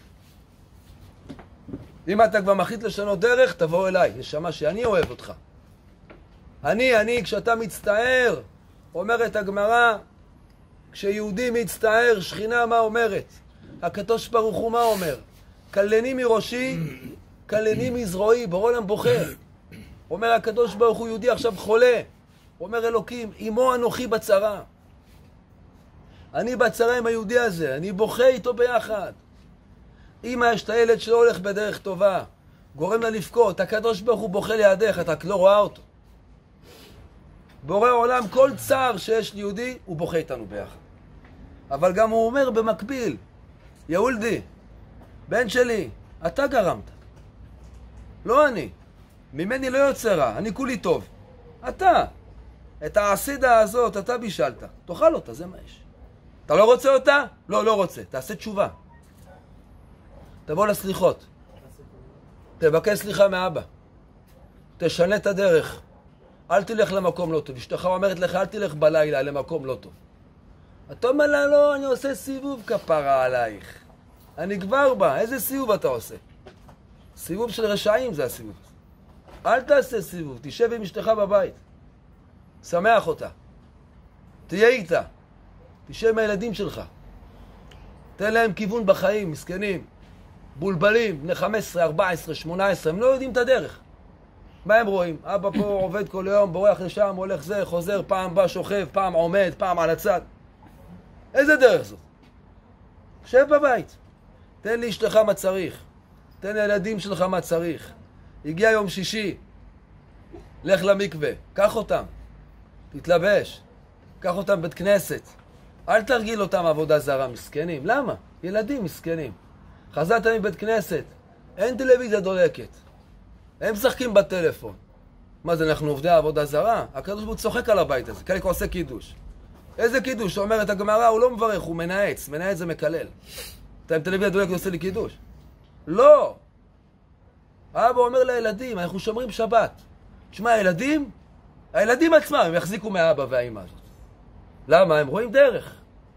אם אתה כבר מחליט לשנות דרך, תבוא אליי. נשמה שאני אוהב אותך. אני, אני, כשאתה מצטער, אומרת הגמרא, כשיהודי מצטער, שכינה מה אומרת? הקדוש ברוך הוא מה אומר? כלני מראשי, כלני מזרועי, בעולם בוחר. אומר הקדוש ברוך הוא, יהודי עכשיו חולה. אומר אלוקים, אמו אנוכי בצרה. אני בצרה עם היהודי הזה, אני בוכה איתו ביחד. אמא יש את הילד שלא הולך בדרך טובה, גורם לה לבכות, הקדוש ברוך הוא בוכה לידך, אתה לא רואה אותו. בורא עולם, כל צער שיש ליהודי, הוא בוכה איתנו ביחד. אבל גם הוא אומר במקביל, יהולדי, בן שלי, אתה גרמת. לא אני. ממני לא יוצא רע, אני כולי טוב. אתה. את העסידה הזאת, אתה בישלת. תאכל אותה, זה מה יש. אתה לא רוצה אותה? לא, לא רוצה. תעשה תשובה. תבוא לסליחות. תבקש סליחה מאבא. תשנה את הדרך. אל תלך למקום לא טוב. אשתך אומרת לך, אל תלך בלילה למקום לא טוב. אתה אומר לה, לא, אני עושה סיבוב כפרה עלייך. אני כבר בא. איזה סיבוב אתה עושה? סיבוב של רשעים זה הסיבוב. אל תעשה סיבוב. תשב עם אשתך בבית. שמח אותה. תהיה איתה. תשב עם הילדים שלך. תן להם כיוון בחיים, מסכנים. בולבלים, בני חמש עשרה, ארבע עשרה, שמונה עשרה, הם לא יודעים את הדרך. מה הם רואים? אבא פה עובד כל היום, בורח לשם, הולך זה, חוזר, פעם בא שוכב, פעם עומד, פעם על הצד. איזה דרך זאת? שב בבית. תן לאשתך מה צריך. תן לילדים שלך מה צריך. הגיע יום שישי. לך למקווה. קח אותם. תתלבש. קח אותם בית כנסת. אל תרגיל אותם עבודה זרה, מסכנים. למה? ילדים מסכנים. חזרת מבית כנסת. אין טלוויזיה דולקת. הם משחקים בטלפון. מה זה, אנחנו עובדי עבודה זרה? הקדוש ברוך הוא צוחק על הבית הזה. כאלה עושה קידוש. איזה קידוש? אומרת הגמרא, הוא לא מברך, הוא מנאץ. מנאץ זה מקלל. אתה עם טלוויזיה דולקת עושה לי קידוש? לא. האבא אומר לילדים, אנחנו שומרים שבת. תשמע, הילדים, הילדים עצמם, הם יחזיקו מהאבא והאמא הזאת. למה? הם רואים דרך.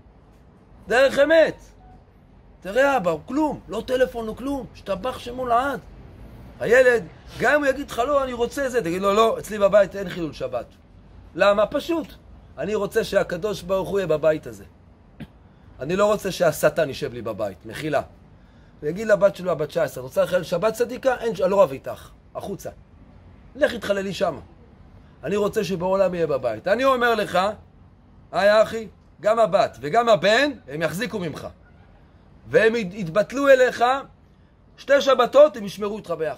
דרך אמת. תראה אבא, הוא כלום. לא טלפון, הוא כלום. שתבח שמו לעד. הילד, גם אם הוא יגיד לך לא, אני רוצה זה, תגיד לו לא, אצלי בבית אין חילול שבת. למה? פשוט. אני רוצה שהקדוש ברוך הוא יהיה בבית הזה. אני לא רוצה שהשטן יישב לי בבית. מחילה. הוא יגיד לבת שלו, הבת תשע עשרה, רוצה לחלל שבת צדיקה? אין, אני לא רב איתך. החוצה. לך התחללי שמה. אני רוצה שבעולם יהיה בבית. אני אומר לך, היי אחי, גם הבת וגם הבן, הם יחזיקו ממך. והם יתבטלו אליך, שתי שבתות הם ישמרו איתך ביחד.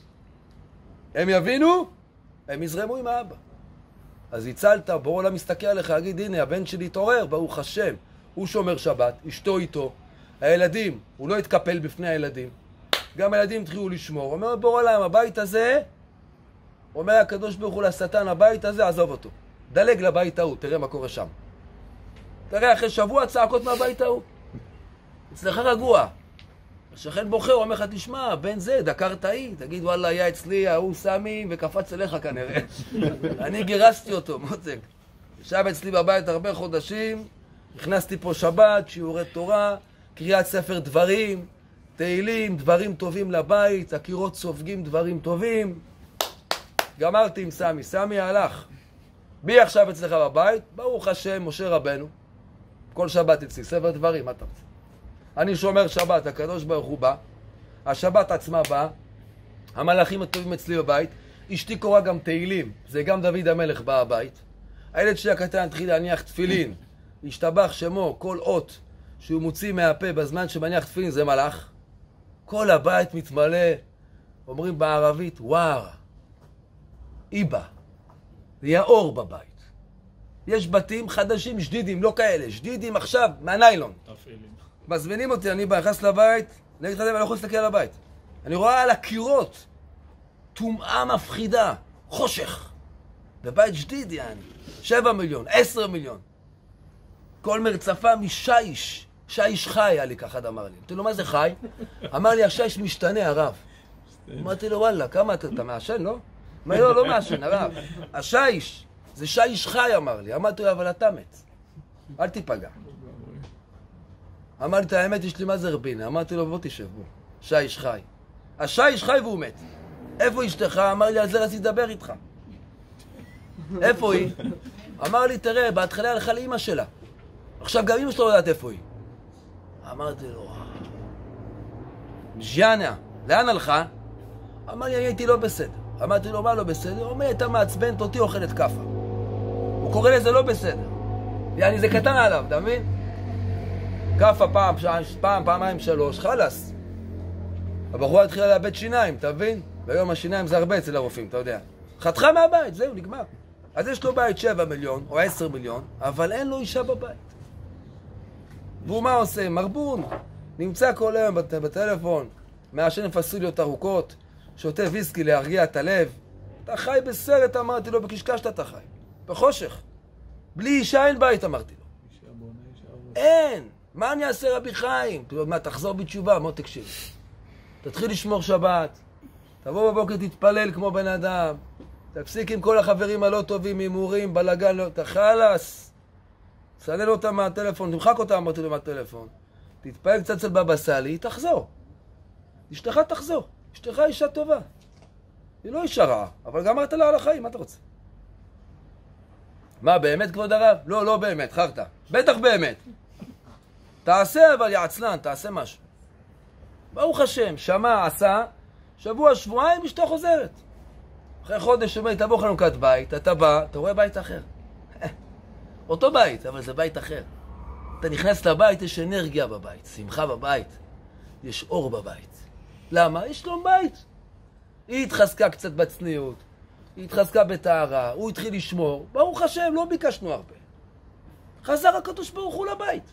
הם יבינו, הם יזרמו עם האבא. אז הצלת, בעולם מסתכל עליך, אגיד, הנה, הבן שלי התעורר, ברוך השם. הוא שומר שבת, אשתו איתו. הילדים, הוא לא יתקפל בפני הילדים. גם הילדים התחילו לשמור. הוא אומר, בעולם, הבית הזה, אומר הקדוש ברוך הוא לשטן, הבית הזה, עזוב אותו. דלג לבית ההוא, תראה מה קורה שם. תראה, אחרי שבוע צעקות מהבית ההוא. אצלך רגוע. השכן בוחר, אומר לך, תשמע, בן זה, דקרת אי. תגיד, וואלה, היה אצלי, ההוא סמי, וקפץ אליך כנראה. אני גירסתי אותו, מותק. ישב אצלי בבית הרבה חודשים, הכנסתי פה שבת, שיעורי תורה, קריאת ספר דברים, תהילים, דברים טובים לבית, הקירות סופגים דברים טובים. גמרתי עם סמי, סמי הלך. בי עכשיו אצלך בבית, ברוך השם, משה רבנו. כל שבת אצלי, ספר דברים, מה אתה רוצה? אני שומר שבת, הקדוש ברוך הוא בא, השבת עצמה בא, המלאכים הטובים אצלי בבית, אשתי קורא גם תהילים, זה גם דוד המלך בא הבית. הילד שלי הקטן התחיל להניח תפילין, השתבח שמו, כל אות שהוא מוציא מהפה בזמן שמניח תפילין זה מלאך. כל הבית מתמלא, אומרים בערבית, וואר, איבא, נהיה אור בבית. יש בתים חדשים, שדידים, לא כאלה, שדידים עכשיו מהניילון.
תפעילים.
מזמינים אותי, אני נכנס לבית, נגיד חדם, אני לא יכול להסתכל על הבית. אני רואה על הקירות, טומאה מפחידה, חושך. בבית שדיד, יעני, שבע מיליון, עשר מיליון. כל מרצפה משיש, שיש חי, היה לי ככה, אמר לי. אמרתי לו, מה זה חי? אמר לי, השיש משתנה, הרב. אמרתי לו, וואלה, כמה אתה, אתה מעשן, לא? אמר לי, לא, לא מעשן, הרב. השיש, זה שיש חי, אמר לי. אמרתי לו, אבל אתה מת. אל תיפגע. אמר לי, את האמת, יש לי מה זה רבינה. אמרתי לו, בוא תשב, בוא. שיש חי. השיש חי והוא מת. איפה אשתך? אמר לי, על זה רציתי לדבר איתך. איפה היא? אמר לי, תראה, בהתחלה הלכה לאמא שלה. עכשיו גם אמא שלו לא יודעת איפה היא. אמרתי לו, ז'אנה, לאן הלכה? אמר לי, אני הייתי לא בסדר. אמרתי לו, מה לא בסדר? הוא אומר, הייתה מעצבנת אותי, אוכלת כאפה. הוא קורא לזה לא בסדר. יעני, זה קטן עליו, אתה מבין? כאפה פעם, פעם, פעמיים, שלוש, חלס. הבחורה התחילה לאבד שיניים, אתה מבין? והיום השיניים זה הרבה אצל הרופאים, אתה יודע. חתכה מהבית, זהו, נגמר. אז יש לו בית שבע מיליון או עשר מיליון, אבל אין לו אישה בבית. והוא מה עושה? מרבון. נמצא כל היום בט... בטלפון, מעשן פסוליות ארוכות, שותה ויסקי להרגיע את הלב. אתה חי בסרט, אמרתי לו, בקשקשת אתה חי. בחושך. בלי אישה אין בית, אמרתי לו.
אישה בונה, אישה בונה.
אין. מה אני אעשה רבי חיים? תראו, מה, תחזור בתשובה, מה תקשיב? תתחיל לשמור שבת. תבוא בבוקר, תתפלל כמו בן אדם. תפסיק עם כל החברים הלא טובים, הימורים, בלגן, לא... תחלס. סלל אותה מהטלפון, תמחק אותה, אמרתי לו מהטלפון. תתפעל קצת אצל בבא סאלי, תחזור. אשתך תחזור. אשתך אישה טובה. היא לא אישה רעה, אבל גמרת לה על החיים, מה אתה רוצה? מה, באמת כבוד הרב? לא, לא באמת, חרטה. בטח באמת. תעשה אבל יעצלן, תעשה משהו. ברוך השם, שמע, עשה, שבוע, שבועיים, אשתו חוזרת. אחרי חודש אומר, תבוא חנוכת בית, אתה בא, אתה רואה בית אחר. אותו בית, אבל זה בית אחר. אתה נכנס לבית, יש אנרגיה בבית, שמחה בבית, יש אור בבית. למה? יש שלום בית. היא התחזקה קצת בצניעות, היא התחזקה בטהרה, הוא התחיל לשמור, ברוך השם, לא ביקשנו הרבה. חזר הקדוש ברוך הוא לבית.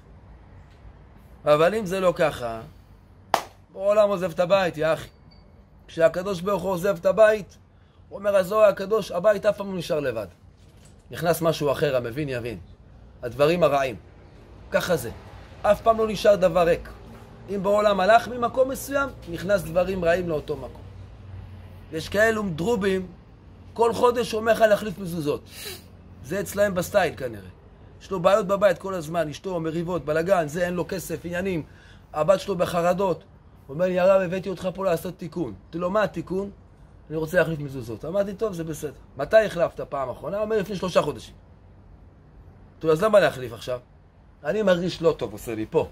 אבל אם זה לא ככה, בעולם עוזב את הבית, יא אחי. כשהקדוש ברוך הוא עוזב את הבית, הוא אומר, הזוהר הקדוש, הבית אף פעם לא נשאר לבד. נכנס משהו אחר, המבין יבין. הדברים הרעים. ככה זה. אף פעם לא נשאר דבר ריק. אם בעולם הלך ממקום מסוים, נכנס דברים רעים לאותו מקום. יש כאלו דרובים, כל חודש אומר לך להחליף מזוזות. זה אצלהם בסטייל כנראה. יש לו בעיות בבית כל הזמן, אשתו, מריבות, בלגן, זה אין לו כסף, עניינים. הבת שלו בחרדות. הוא אומר לי, הרב, הבאתי אותך פה לעשות תיקון. אמרתי לו, מה התיקון? אני רוצה להחליף מזוזות. אמרתי, טוב, זה בסדר. מתי החלפת פעם האחרונה? הוא אומר, לפני שלושה חודשים. אמרתי לו, אז למה להחליף עכשיו? אני מרגיש לא טוב, עושה לי פה.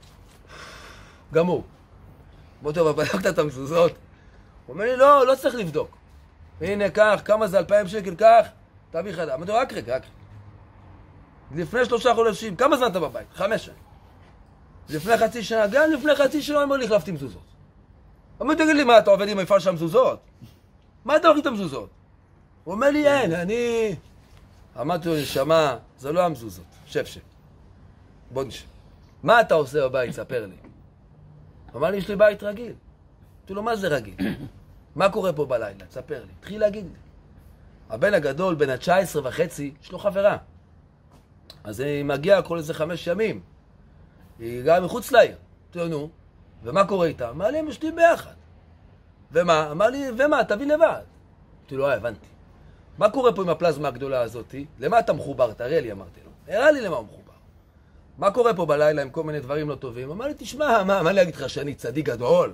גמור. בוא טוב, אבל בדקת את המזוזות. הוא אומר לי, לא, לא צריך לבדוק. הנה, כך, כמה זה אלפיים שקל, כך, תביא חדה. אמרתי לו, רק רגע, רק רגע. לפני שלושה חודשים, כמה זמן אתה בבית? חמש שנים. לפני חצי שנה, גם לפני חצי שנה, אמר לי, החלפתי מזוזות. אמרתי, תגיד לי, מה, אתה עובד עם מפעל שם מזוזות? מה אתה הולך את המזוזות? הוא אומר לי, אין, אני... אמרתי לו, נשמה, זה לא המזוזות. שב, שב. בוא נשב. מה אתה עושה בבית? ספר לי. אמר לי, יש לי בית רגיל. אמרתי לו, מה זה רגיל? מה קורה פה בלילה? תספר לי. התחיל להגיד לי. הבן הגדול, בן ה-תשע עשרה וחצי, יש לו חברה. אז היא מגיעה כל איזה חמש ימים. היא גרה מחוץ לעיר. אמרתי לו, נו, ומה קורה איתה? אמר לי, הם יושבים ביחד. ומה? אמר לי, ומה? תביא לבד. אמרתי לו, אה, הבנתי. מה קורה פה עם הפלזמה הגדולה הזאת? למה אתה מחובר? תראה לי, אמרתי לו. הראה לי למה הוא מחובר. מה קורה פה בלילה עם כל מיני דברים לא טובים? אמר לי, תשמע, מה, מה להגיד לך שאני צדיק גדול?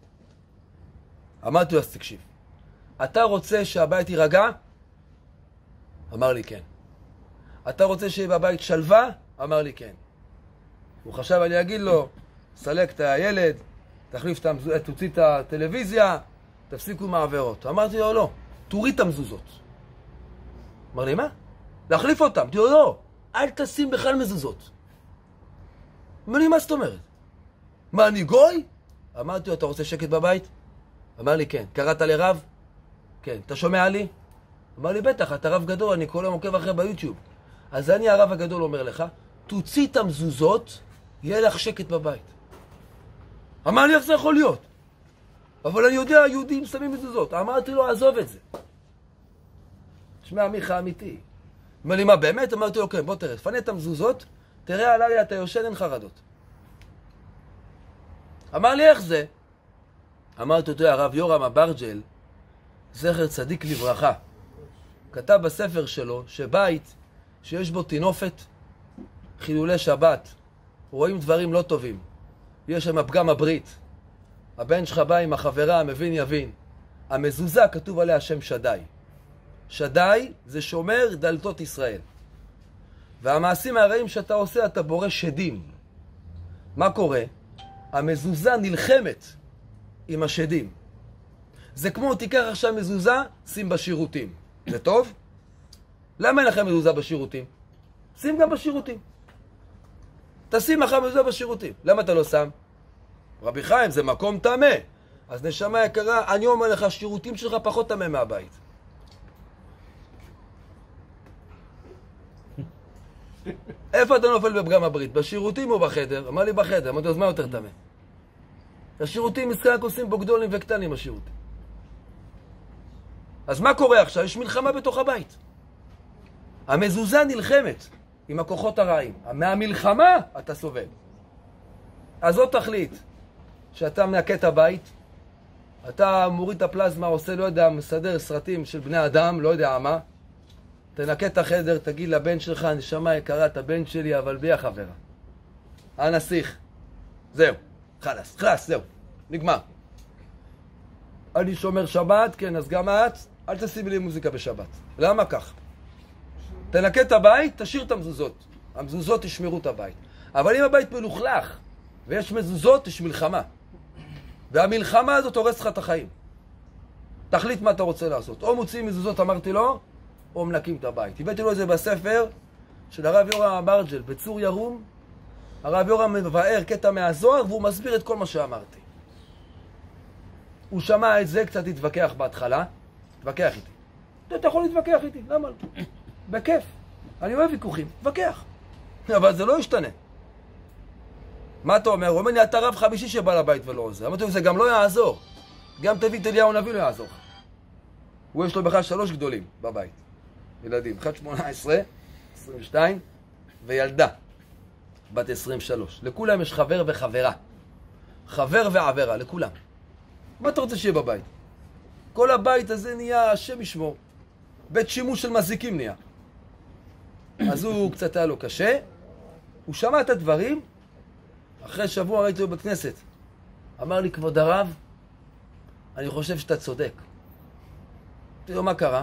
אמרתי לו, אז תקשיב. אתה רוצה שהבית יירגע? אמר לי, כן. אתה רוצה שיהיה בבית שלווה? אמר לי, כן. הוא חשב, אני אגיד לו, סלק את הילד, תחליף את המזוזות, תוציא את הטלוויזיה, תפסיקו מעברות. אמרתי לו, לא, תוריד את המזוזות. אמר לי, מה? להחליף אותם. אמרתי לו, לא, אל תשים בכלל מזוזות. אמר לי, מה זאת אומרת? מה, אני גוי? אמרתי לו, אתה רוצה שקט בבית? אמר לי, כן. קראת לרב? כן. אתה שומע לי? אמר לי, בטח, אתה רב גדול, אני כל יום עוקב אחרי ביוטיוב. אז אני הרב הגדול אומר לך, תוציא את המזוזות, יהיה לך שקט בבית. אמר לי, איך זה יכול להיות? אבל אני יודע, היהודים שמים מזוזות. אמרתי לו, עזוב את זה. תשמע, מיכה אמיתי. אמר לי, מה, באמת? אמרתי לו, כן, בוא תראה, תפנה את המזוזות, תראה עליי, אתה יושן, אין חרדות. אמר לי, איך זה? אמרתי אותו, הרב יורם אברג'ל, זכר צדיק לברכה, כתב בספר שלו שבית שיש בו תינופת, חילולי שבת, רואים דברים לא טובים, יש שם פגם הברית, הבן שלך בא עם החברה, המבין יבין, המזוזה כתוב עליה שם שדי. שדי זה שומר דלתות ישראל. והמעשים הרעים שאתה עושה, אתה בורא שדים. מה קורה? המזוזה נלחמת עם השדים. זה כמו, תיקח עכשיו מזוזה, שים בשירותים. זה טוב? למה אין לכם מזוזה בשירותים? שים גם בשירותים. תשים לך מזוזה בשירותים. למה אתה לא שם? רבי חיים, זה מקום טמא. אז נשמה יקרה, אני אומר לך, השירותים שלך פחות טמא מהבית. איפה אתה נופל בפגם הברית? בשירותים או בחדר? אמר לי בחדר. אמרתי, אז מה יותר טמא? השירותים משחק עושים בו גדולים וקטנים השירותים. אז מה קורה עכשיו? יש מלחמה בתוך הבית. המזוזה נלחמת עם הכוחות הרעים. מהמלחמה אתה סובל. אז זאת תחליט שאתה מנקה את הבית, אתה מוריד את הפלזמה, עושה, לא יודע, מסדר סרטים של בני אדם, לא יודע מה, תנקה את החדר, תגיד לבן שלך, נשמה יקרה, את הבן שלי, אבל בלי החברה. הנסיך. זהו. חלס, חלס, זהו. נגמר. אני שומר שבת, כן, אז גם את, אל תשימי לי מוזיקה בשבת. למה כך? תנקה את הבית, תשאיר את המזוזות. המזוזות ישמרו את הבית. אבל אם הבית מלוכלך, ויש מזוזות, יש מלחמה. והמלחמה הזאת הורסת לך את החיים. תחליט מה אתה רוצה לעשות. או מוציאים מזוזות, אמרתי לו, או מנקים את הבית. הבאתי לו את זה בספר של הרב יורם אברג'ל, בצור ירום, הרב יורם מבאר קטע מהזוהר, והוא מסביר את כל מה שאמרתי. הוא שמע את זה, קצת התווכח בהתחלה, התווכח איתי. אתה יכול להתווכח איתי, למה? בכיף. אני אוהב ויכוחים, תווכח. אבל זה לא ישתנה. מה אתה אומר? הוא אומר לי, אתה רב חמישי שבא לבית ולא עוזר. אמרתי לו, זה גם לא יעזור. גם תביא את אליהו הנביא לא יעזור. הוא יש לו בכלל שלוש גדולים בבית. ילדים, אחד שמונה עשרה, עשרים ושתיים, וילדה, בת עשרים ושלוש. לכולם יש חבר וחברה. חבר ועברה, לכולם. מה אתה רוצה שיהיה בבית? כל הבית הזה נהיה, השם ישמור, בית שימוש של מזיקים נהיה. אז הוא קצת היה לו קשה, הוא שמע את הדברים, אחרי שבוע ראיתי לו בכנסת. אמר לי, כבוד הרב, אני חושב שאתה צודק. אמרתי לו, מה קרה?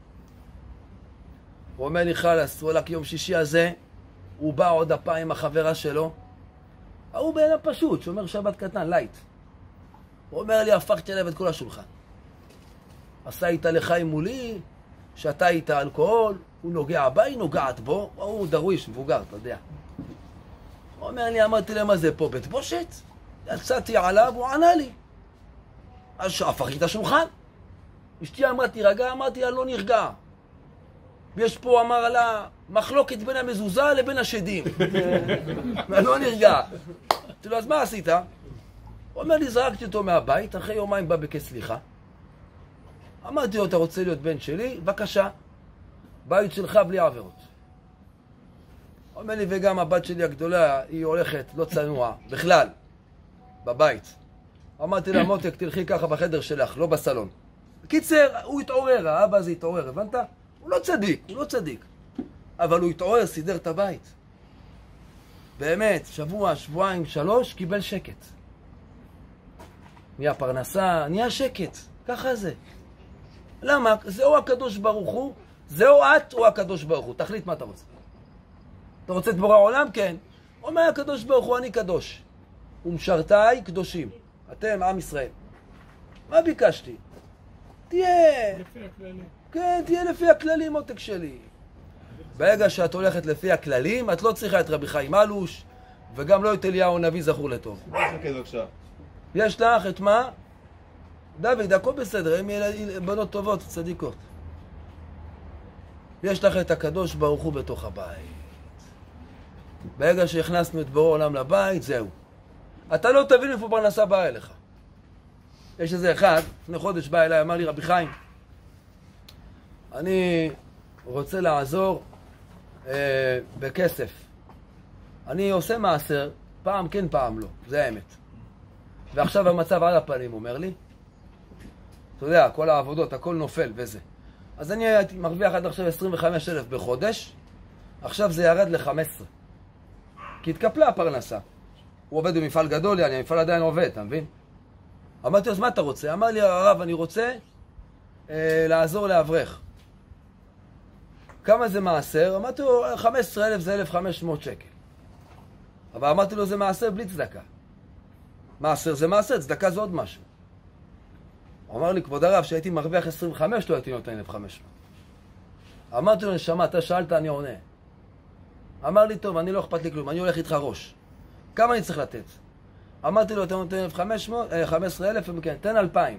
הוא אומר לי, חלאס, וואלק, יום שישי הזה, הוא בא עוד הפעם עם החברה שלו. הוא בן הפשוט, שאומר שבת קטן, לייט. הוא אומר לי, הפכתי עליו את כל השולחן. עשה איתה לחיים מולי, שתה איתה אלכוהול, הוא נוגע בה, היא נוגעת בו, הוא דרוויש, מבוגר, אתה יודע. הוא אומר לי, אמרתי למה זה פה, בית בושת? יצאתי עליו, הוא ענה לי. אז הפכתי את השולחן. אשתי אמרה, תירגע, אמרתי לה, לא נרגע. ויש פה, אמר לה, מחלוקת בין המזוזה לבין השדים. לא נרגע. אמרתי לו, אז מה עשית? הוא אומר לי, זרקתי אותו מהבית, אחרי יומיים בא בקש סליחה. אמרתי לו, אתה רוצה להיות בן שלי? בבקשה. בית שלך בלי עבירות. הוא אומר לי, וגם הבת שלי הגדולה, היא הולכת לא צנוע, בכלל, בבית. אמרתי לה, מותק, תלכי ככה בחדר שלך, לא בסלון. בקיצר, הוא התעורר, האבא הזה התעורר, הבנת? הוא לא צדיק, הוא לא צדיק. אבל הוא התעורר, סידר את הבית. באמת, שבוע, שבועיים, שלוש, קיבל שקט. נהיה פרנסה, נהיה שקט. ככה זה. למה? זה או הקדוש ברוך הוא, זה או את או הקדוש ברוך הוא. תחליט מה אתה רוצה. אתה רוצה את בורא העולם? כן. אומר הקדוש ברוך הוא, אני קדוש. ומשרתיי קדושים. אתם, עם ישראל. מה ביקשתי? תהיה...
לפי הכללים.
כן, תהיה לפי הכללים, מותק שלי. ברגע שאת הולכת לפי הכללים, את לא צריכה את רבי חיים אלוש, וגם לא את אליהו הנביא זכור לטוב.
מה זה בבקשה?
יש לך את מה? דוד, הכל בסדר, הם בנות טובות, צדיקות. יש לך את הקדוש ברוך הוא בתוך הבית. ברגע שהכנסנו את בורא עולם לבית, זהו. אתה לא תבין איפה פרנסה באה אליך. יש איזה אחד, לפני חודש בא אליי, אמר לי, רבי חיים, אני רוצה לעזור אה, בכסף. אני עושה מעשר, פעם כן, פעם לא, זה האמת. ועכשיו המצב על הפנים, אומר לי. אתה יודע, כל העבודות, הכל נופל וזה. אז אני הייתי מרוויח עד עכשיו עשרים וחמישה אלף בחודש, עכשיו זה ירד ל-חמש עשרה. כי התקפלה הפרנסה. הוא עובד במפעל גדול, אני, המפעל עדיין עובד, אתה מבין? אמרתי לו, אז מה אתה רוצה? אמר לי, הרב, אני רוצה אה, לעזור לאברך. כמה זה מעשר? אמרתי לו, חמש עשרה אלף זה אלף וחמש מאות שקל. אבל אמרתי לו, זה מעשר בלי צדקה. מעשר זה מעשר, צדקה זה עוד משהו. הוא אמר לי, כבוד הרב, שהייתי מרוויח עשרים וחמש, לא הייתי נותן אלף וחמש מאות. אמרתי לו, נשמה, אתה שאלת, אני עונה. אמר לי, טוב, אני לא אכפת לי כלום, אני הולך איתך ראש. כמה אני צריך לתת? אמרתי לו, אתה נותן אלף וחמש מאות, חמש עשרה אלף, וכן, תן אלפיים.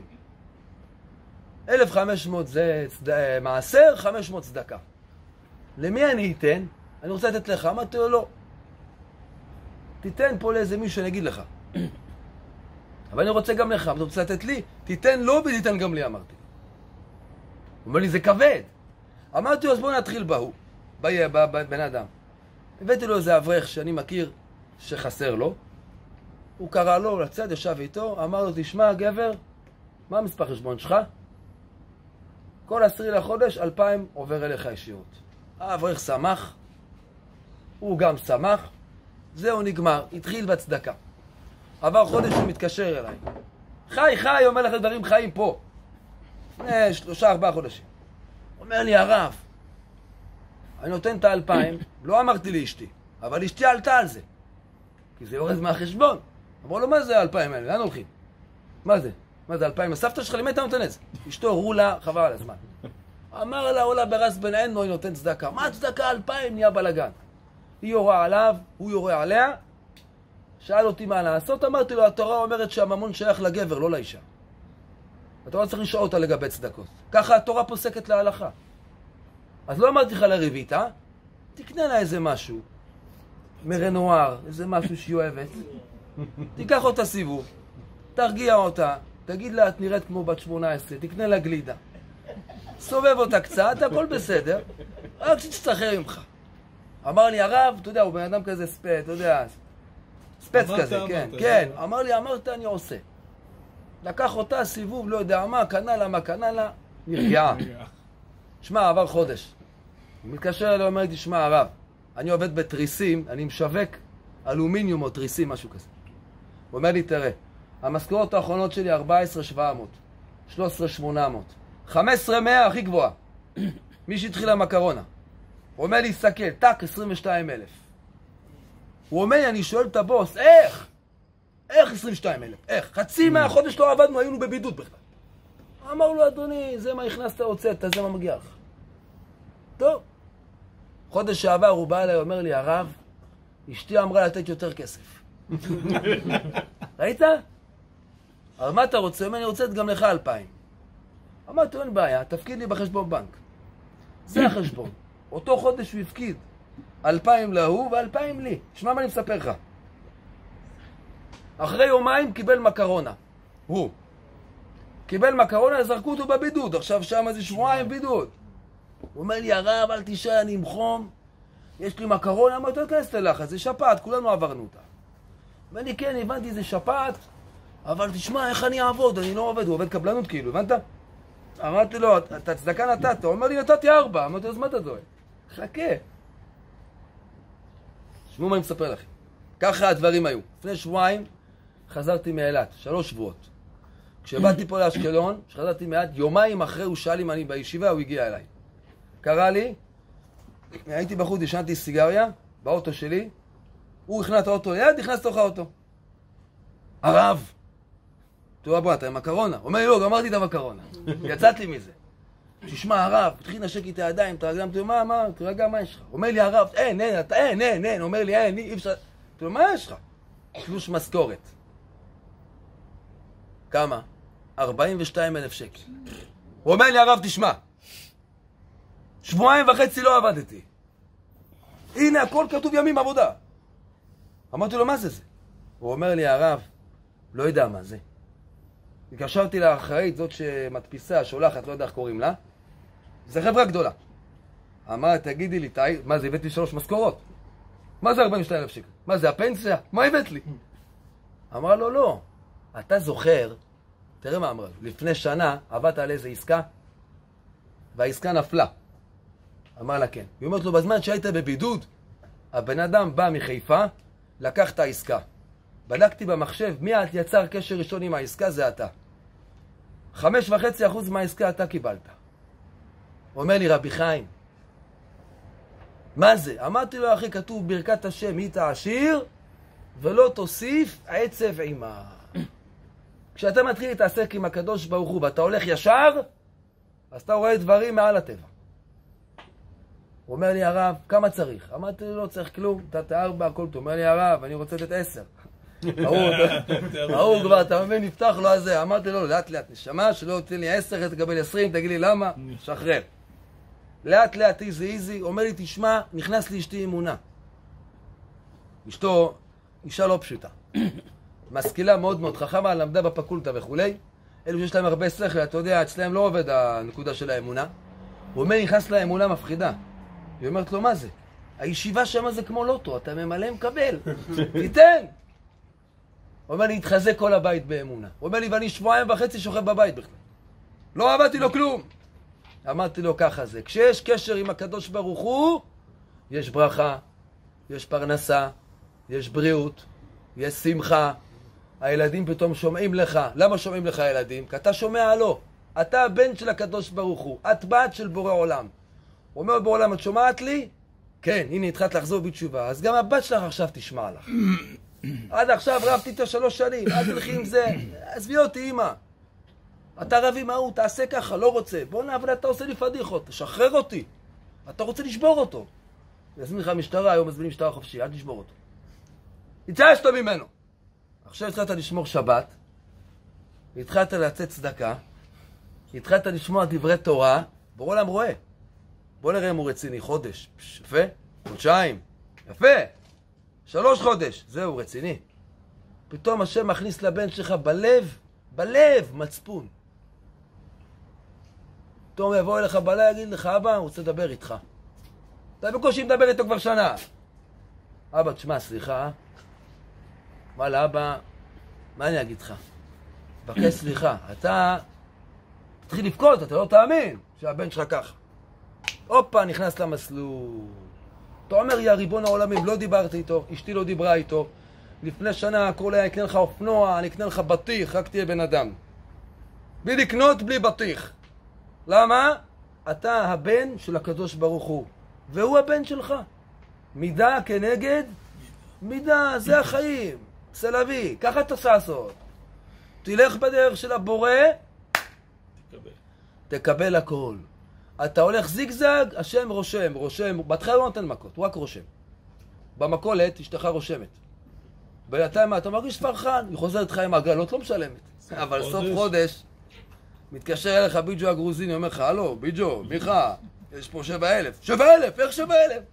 אלף וחמש מאות זה צד... מעשר, חמש מאות צדקה. למי אני אתן? אני רוצה לתת לך. אמרתי לו, לא. תיתן פה לאיזה מישהו שאני אגיד לך. אבל אני רוצה גם לך. אתה רוצה לתת לי? תיתן לו ותיתן גם לי, אמרתי. הוא אומר לי, זה כבד. אמרתי לו, אז בואו נתחיל בהוא. בבן אדם. הבאתי לו איזה אברך שאני מכיר שחסר לו. הוא קרא לו לצד, ישב איתו, אמר לו, תשמע, גבר, מה המספר חשבון שלך? כל עשרי לחודש, אלפיים עובר אליך ישירות. האברך שמח, הוא גם שמח, זהו נגמר, התחיל בצדקה. עבר חודש הוא מתקשר אליי. חי, חי, אומר לך דברים חיים פה. לפני שלושה, ארבעה חודשים. אומר לי, הרב, אני נותן את האלפיים, לא אמרתי לאשתי, אבל אשתי עלתה על זה. כי זה יורד מהחשבון. אמרו לו, מה זה האלפיים האלה? לאן הולכים? מה זה? מה זה אלפיים? הסבתא שלך, למי אתה נותן את זה? אשתו, רולה, חבל על הזמן. אמר לה, עולה ברס בן עינו, היא נותן צדקה. מה צדקה? אלפיים, נהיה בלגן. היא יורה עליו, הוא יורה עליה, שאל אותי מה לעשות, אמרתי לו, התורה אומרת שהממון שייך לגבר, לא לאישה. אתה לא צריך לשאול אותה לגבי צדקות. ככה התורה פוסקת להלכה. אז לא אמרתי לך לריבית, אה? תקנה לה איזה משהו, מרנואר, איזה משהו שהיא אוהבת. תיקח אותה סיבוב, תרגיע אותה, תגיד לה, את נראית כמו בת שמונה עשרה, תקנה לה גלידה. סובב אותה קצת, הכל בסדר, רק שתשתחרר ממך. אמר לי, הרב, אתה יודע, הוא בן אדם כזה ספץ, אתה יודע, ספץ כזה, כן, כן. אמר לי, אמרת, אני עושה. לקח אותה סיבוב, לא יודע מה, קנה לה, מה קנה לה, נרגעה. שמע, עבר חודש. הוא מתקשר אליי, אומר לי, תשמע, הרב, אני עובד בתריסים, אני משווק אלומיניום או תריסים, משהו כזה. הוא אומר לי, תראה, המשכורות האחרונות שלי ארבע עשרה שבע מאות, שלוש עשרה שמונה מאות, חמש עשרה מאה הכי גבוהה. מי שהתחיל המקרונה. הוא אומר לי, סתכל, טק, עשרים ושתיים אלף. הוא אומר לי, אני שואל את הבוס, איך? איך עשרים ושתיים אלף? איך? חצי מהחודש לא עבדנו, היינו בבידוד בכלל. אמר לו, אדוני, זה מה הכנסת הוצאת, זה מה מגיע לך. טוב. חודש שעבר הוא בא אליי, אומר לי, הרב, אשתי אמרה לתת יותר כסף. ראית? אבל מה אתה רוצה? אני רוצה גם לך אלפיים. אמרתי, אין בעיה, תפקיד לי בחשבון בנק. זה החשבון. אותו חודש הוא הפקיד אלפיים להוא ואלפיים לי. שמע מה אני מספר לך. אחרי יומיים קיבל מקרונה. הוא. קיבל מקרונה, זרקו אותו בבידוד. עכשיו שם זה שבועיים בידוד. הוא אומר לי, הרב, אל תשאל, אני עם חום. יש לי מקרונה, אמרתי, לא כנס ללחץ, זה שפעת, כולנו עברנו אותה. ואני כן, הבנתי, זה שפעת, אבל תשמע, איך אני אעבוד? אני לא עובד, הוא עובד קבלנות כאילו, הבנת? אמרתי לו, אתה צדקה נתת, הוא אומר לי, נתתי ארבע, אמרתי, אז מה אתה דואג? חכה. שמעו מה אני מספר לכם. ככה הדברים היו. לפני שבועיים חזרתי מאילת, שלוש שבועות. כשבאתי פה לאשקלון, כשחזרתי מאילת, יומיים אחרי הוא שאל אם אני בישיבה, הוא הגיע אליי. קרא לי, הייתי בחוץ, ישנתי סיגריה, באוטו שלי, הוא הכנע את האוטו ליד, נכנס לתוך האוטו. הרב! תראה בוא, אתה עם הקרונה. הוא אומר לי, לא, גמרתי את המקרונה. יצאתי מזה. תשמע, הרב, תתחיל לנשק איתי הידיים, תרגע, תראה, מה, מה, תרגע, מה יש לך? הוא אומר לי, הרב, אין, אין, אתה, אין, אין, אין. הוא אומר לי, אין, אי אפשר... תראה, מה יש לך? תלוש משכורת. כמה? ארבעים ושתיים אלף שקל. הוא אומר לי, הרב, תשמע. שבועיים וחצי לא עבדתי. הנה, הכל כתוב ימים עבודה. אמרתי לו, מה זה זה? הוא אומר לי, הרב, לא יודע מה זה. התקשרתי לאחראית, זאת שמדפיסה, שולחת, לא יודע איך קוראים לה. זה חברה גדולה. אמר, תגידי לי, תאי, מה זה, הבאת לי שלוש משכורות? מה זה ארבעים ושתיים אלף שקל? מה זה, הפנסיה? מה הבאת לי? אמרה לו, לא. אתה זוכר, תראה מה אמרה, לפני שנה עבדת על איזה עסקה, והעסקה נפלה. אמר לה כן. היא אומרת לו, בזמן שהיית בבידוד, הבן אדם בא מחיפה, לקח את העסקה. בדקתי במחשב, מי יצר קשר ראשון עם העסקה? זה אתה. חמש וחצי אחוז מהעסקה אתה קיבלת. הוא אומר לי, רבי חיים, מה זה? אמרתי לו, אחי, כתוב ברכת השם, היא תעשיר, ולא תוסיף עצב עימה. כשאתה מתחיל להתעסק עם הקדוש ברוך הוא, ואתה הולך ישר, אז אתה רואה דברים מעל הטבע. הוא אומר לי, הרב, כמה צריך? אמרתי לו, לא צריך כלום, נתת ארבע, הכל טוב. הוא אומר לי, הרב, אני רוצה לתת עשר. ההוא כבר, אתה מבין, נפתח לו הזה. אמרתי לו, לאט לאט, נשמה, שלא יוצא לי עשר, תקבל עשרים, תגיד לי למה? שחרר. לאט לאט, איזי איזי, אומר לי, תשמע, נכנס לי אשתי אמונה. אשתו, אישה לא פשוטה. משכילה מאוד מאוד חכמה, למדה בפקולטה וכולי. אלו שיש להם הרבה שכל, אתה יודע, אצלהם לא עובד הנקודה של האמונה. הוא אומר, נכנס לה אמונה מפחידה. היא אומרת לו, מה זה? הישיבה שם זה כמו לוטו, אתה ממלא מקבל. תיתן. הוא אומר לי, התחזק כל הבית באמונה. הוא אומר לי, ואני שבועיים וחצי שוכב בבית בכלל. לא עבדתי לו כלום. אמרתי לו, ככה זה. כשיש קשר עם הקדוש ברוך הוא, יש ברכה, יש פרנסה, יש בריאות, יש שמחה. הילדים פתאום שומעים לך. למה שומעים לך הילדים? כי אתה שומע לו. אתה הבן של הקדוש ברוך הוא. את בת של בורא עולם. הוא אומר בורא עולם, את שומעת לי? כן, הנה התחלת לחזור בתשובה. אז גם הבת שלך עכשיו תשמע לך. עד עכשיו רבתי איתה שלוש שנים. אל תלכי עם זה. עזבי אותי, אמא. אתה רב עם ההוא, תעשה ככה, לא רוצה. בוא נעבוד, אתה עושה לי פדיחות. תשחרר אותי. אתה רוצה לשבור אותו. יזמין לך משטרה, היום מזמינים משטרה חופשי. אל תשבור אותו. התייאשת ממנו. עכשיו התחלת לשמור שבת, התחלת לצאת צדקה, התחלת לשמוע דברי תורה, בורא עולם רואה. בוא נראה אם הוא רציני. חודש, יפה, חודשיים, יפה, שלוש חודש, זהו רציני. פתאום השם מכניס לבן שלך בלב, בלב, מצפון. פתאום יבוא אליך בלילה, יגיד לך, אבא, הוא רוצה לדבר איתך. אתה בקושי מדבר איתו כבר שנה. אבא, תשמע, סליחה. וואלה, אבא, מה אני אגיד לך? בקש סליחה. אתה תתחיל לבכות, אתה לא תאמין שהבן שלך ככה. הופה, נכנס למסלול. אתה אומר, יא ריבון העולמים, לא דיברתי איתו, אשתי לא דיברה איתו. לפני שנה, כל היה יקנה לך אופנוע, אני אקנה לך בטיח, רק תהיה בן אדם. בלי לקנות, בלי בטיח. למה? אתה הבן של הקדוש ברוך הוא, והוא הבן שלך. מידה כנגד מידה, זה החיים. סלבי, ככה אתה צריך לעשות. תלך בדרך של הבורא,
תקבל.
תקבל הכל. אתה הולך זיגזג, השם רושם, רושם, בהתחלה לא נותן מכות, הוא רק רושם. במכולת אשתך רושמת. בינתיים אתה מרגיש פרחן, היא חוזרת לך עם הגלות, לא משלמת. אבל סוף חודש, מתקשר אליך ביג'ו הגרוזיני, אומר לך, הלו, ביג'ו, מיכה, יש פה שבע אלף. שבע אלף, איך שבע אלף?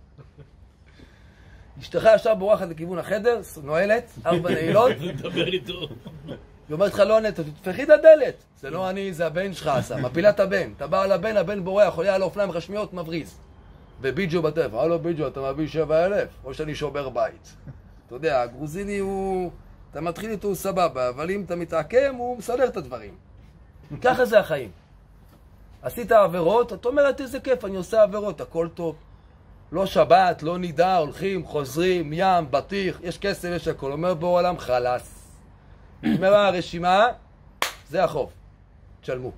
אשתך ישר בורחת לכיוון החדר, נועלת, ארבע נעילות.
דבר איתו.
היא אומרת לך, לא ענית, תפחי את הדלת. זה לא אני, זה הבן שלך עשה, מפילה את הבן. אתה בא על הבן, הבן בורח, עולה על אופניים חשמיות, מבריז. וביג'ו בטף, הלו ביג'ו, אתה מביא שבע אלף, או שאני שובר בית. אתה יודע, הגרוזיני הוא... אתה מתחיל איתו, הוא סבבה, אבל אם אתה מתעקם, הוא מסדר את הדברים. ככה זה החיים. עשית עבירות, אתה אומרת, איזה כיף, אני עושה עבירות, הכל טוב. לא שבת, לא נידה, הולכים, חוזרים, ים, בטיח, יש כסף, יש הכל. אומר בו עולם חלס. אומר הרשימה, זה החוב. תשלמו.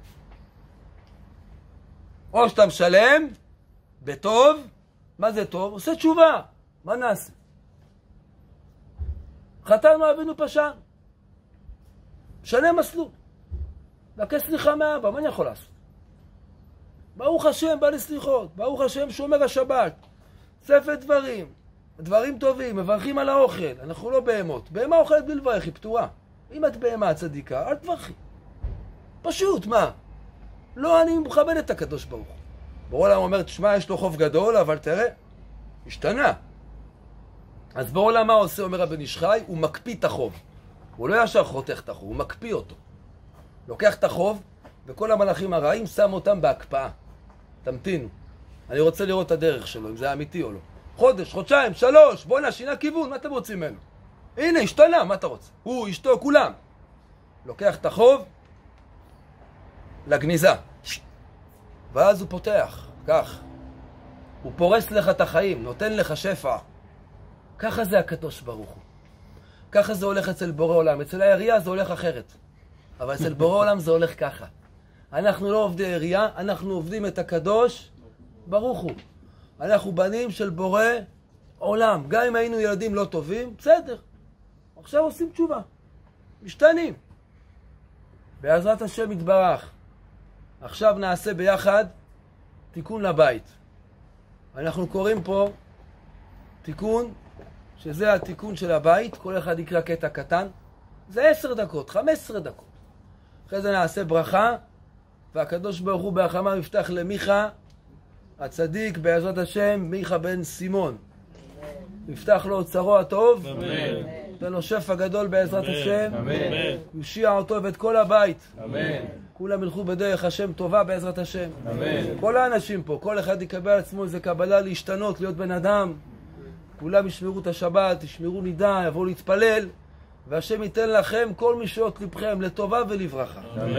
או שאתה משלם, בטוב, מה זה טוב? עושה תשובה. מה נעשה? חטאנו אבינו פשע. משנה מסלול. בקש סליחה מאבא, מה אני יכול לעשות? ברוך השם, בא לסליחות. ברוך השם, שומר השבת. ספר דברים. דברים טובים, מברכים על האוכל. אנחנו לא בהמות. בהמה אוכלת בלי לברך, היא פתורה. אם את בהמה צדיקה, אל תברכי. פשוט, מה? לא, אני מכבד את הקדוש ברוך הוא. בורא עולם אומר, תשמע, יש לו חוב גדול, אבל תראה, השתנה. אז בורא עולם מה עושה, אומר הבן איש חי, הוא מקפיא את החוב. הוא לא ישר חותך את החוב, הוא מקפיא אותו. לוקח את החוב, וכל המלאכים הרעים שם אותם בהקפאה. תמתינו. אני רוצה לראות את הדרך שלו, אם זה אמיתי או לא. חודש, חודשיים, שלוש, בוא נשינה כיוון, מה אתם רוצים ממנו? הנה, השתנה, מה אתה רוצה? הוא, אשתו, כולם. לוקח את החוב לגניזה. ואז הוא פותח, כך. הוא פורס לך את החיים, נותן לך שפע. ככה זה הקדוש ברוך הוא. ככה זה הולך אצל בורא עולם. אצל העירייה זה הולך אחרת. אבל אצל בורא עולם זה הולך ככה. אנחנו לא עובדי עירייה, אנחנו עובדים את הקדוש ברוך הוא. אנחנו בנים של בורא עולם. גם אם היינו ילדים לא טובים, בסדר. עכשיו עושים תשובה. משתנים. בעזרת השם יתברך. עכשיו נעשה ביחד תיקון לבית. אנחנו קוראים פה תיקון, שזה התיקון של הבית. כל אחד יקרא קטע קטן. זה עשר דקות, חמש עשרה דקות. אחרי זה נעשה ברכה, והקדוש ברוך הוא בהחלמה יפתח למיכה, הצדיק בעזרת השם, מיכה בן סימון. יפתח לו אוצרו הטוב,
אמן.
תן לו שפע גדול בעזרת
אמן.
השם,
אמן.
יושיע אותו ואת כל הבית.
אמן.
כולם ילכו בדרך השם טובה בעזרת השם.
אמן.
כל האנשים פה, כל אחד יקבל על עצמו איזה קבלה להשתנות, להיות בן אדם. כולם ישמרו את השבת, ישמרו נידה, יבואו להתפלל, והשם ייתן לכם כל משויות לבכם לטובה ולברכה.
אמן.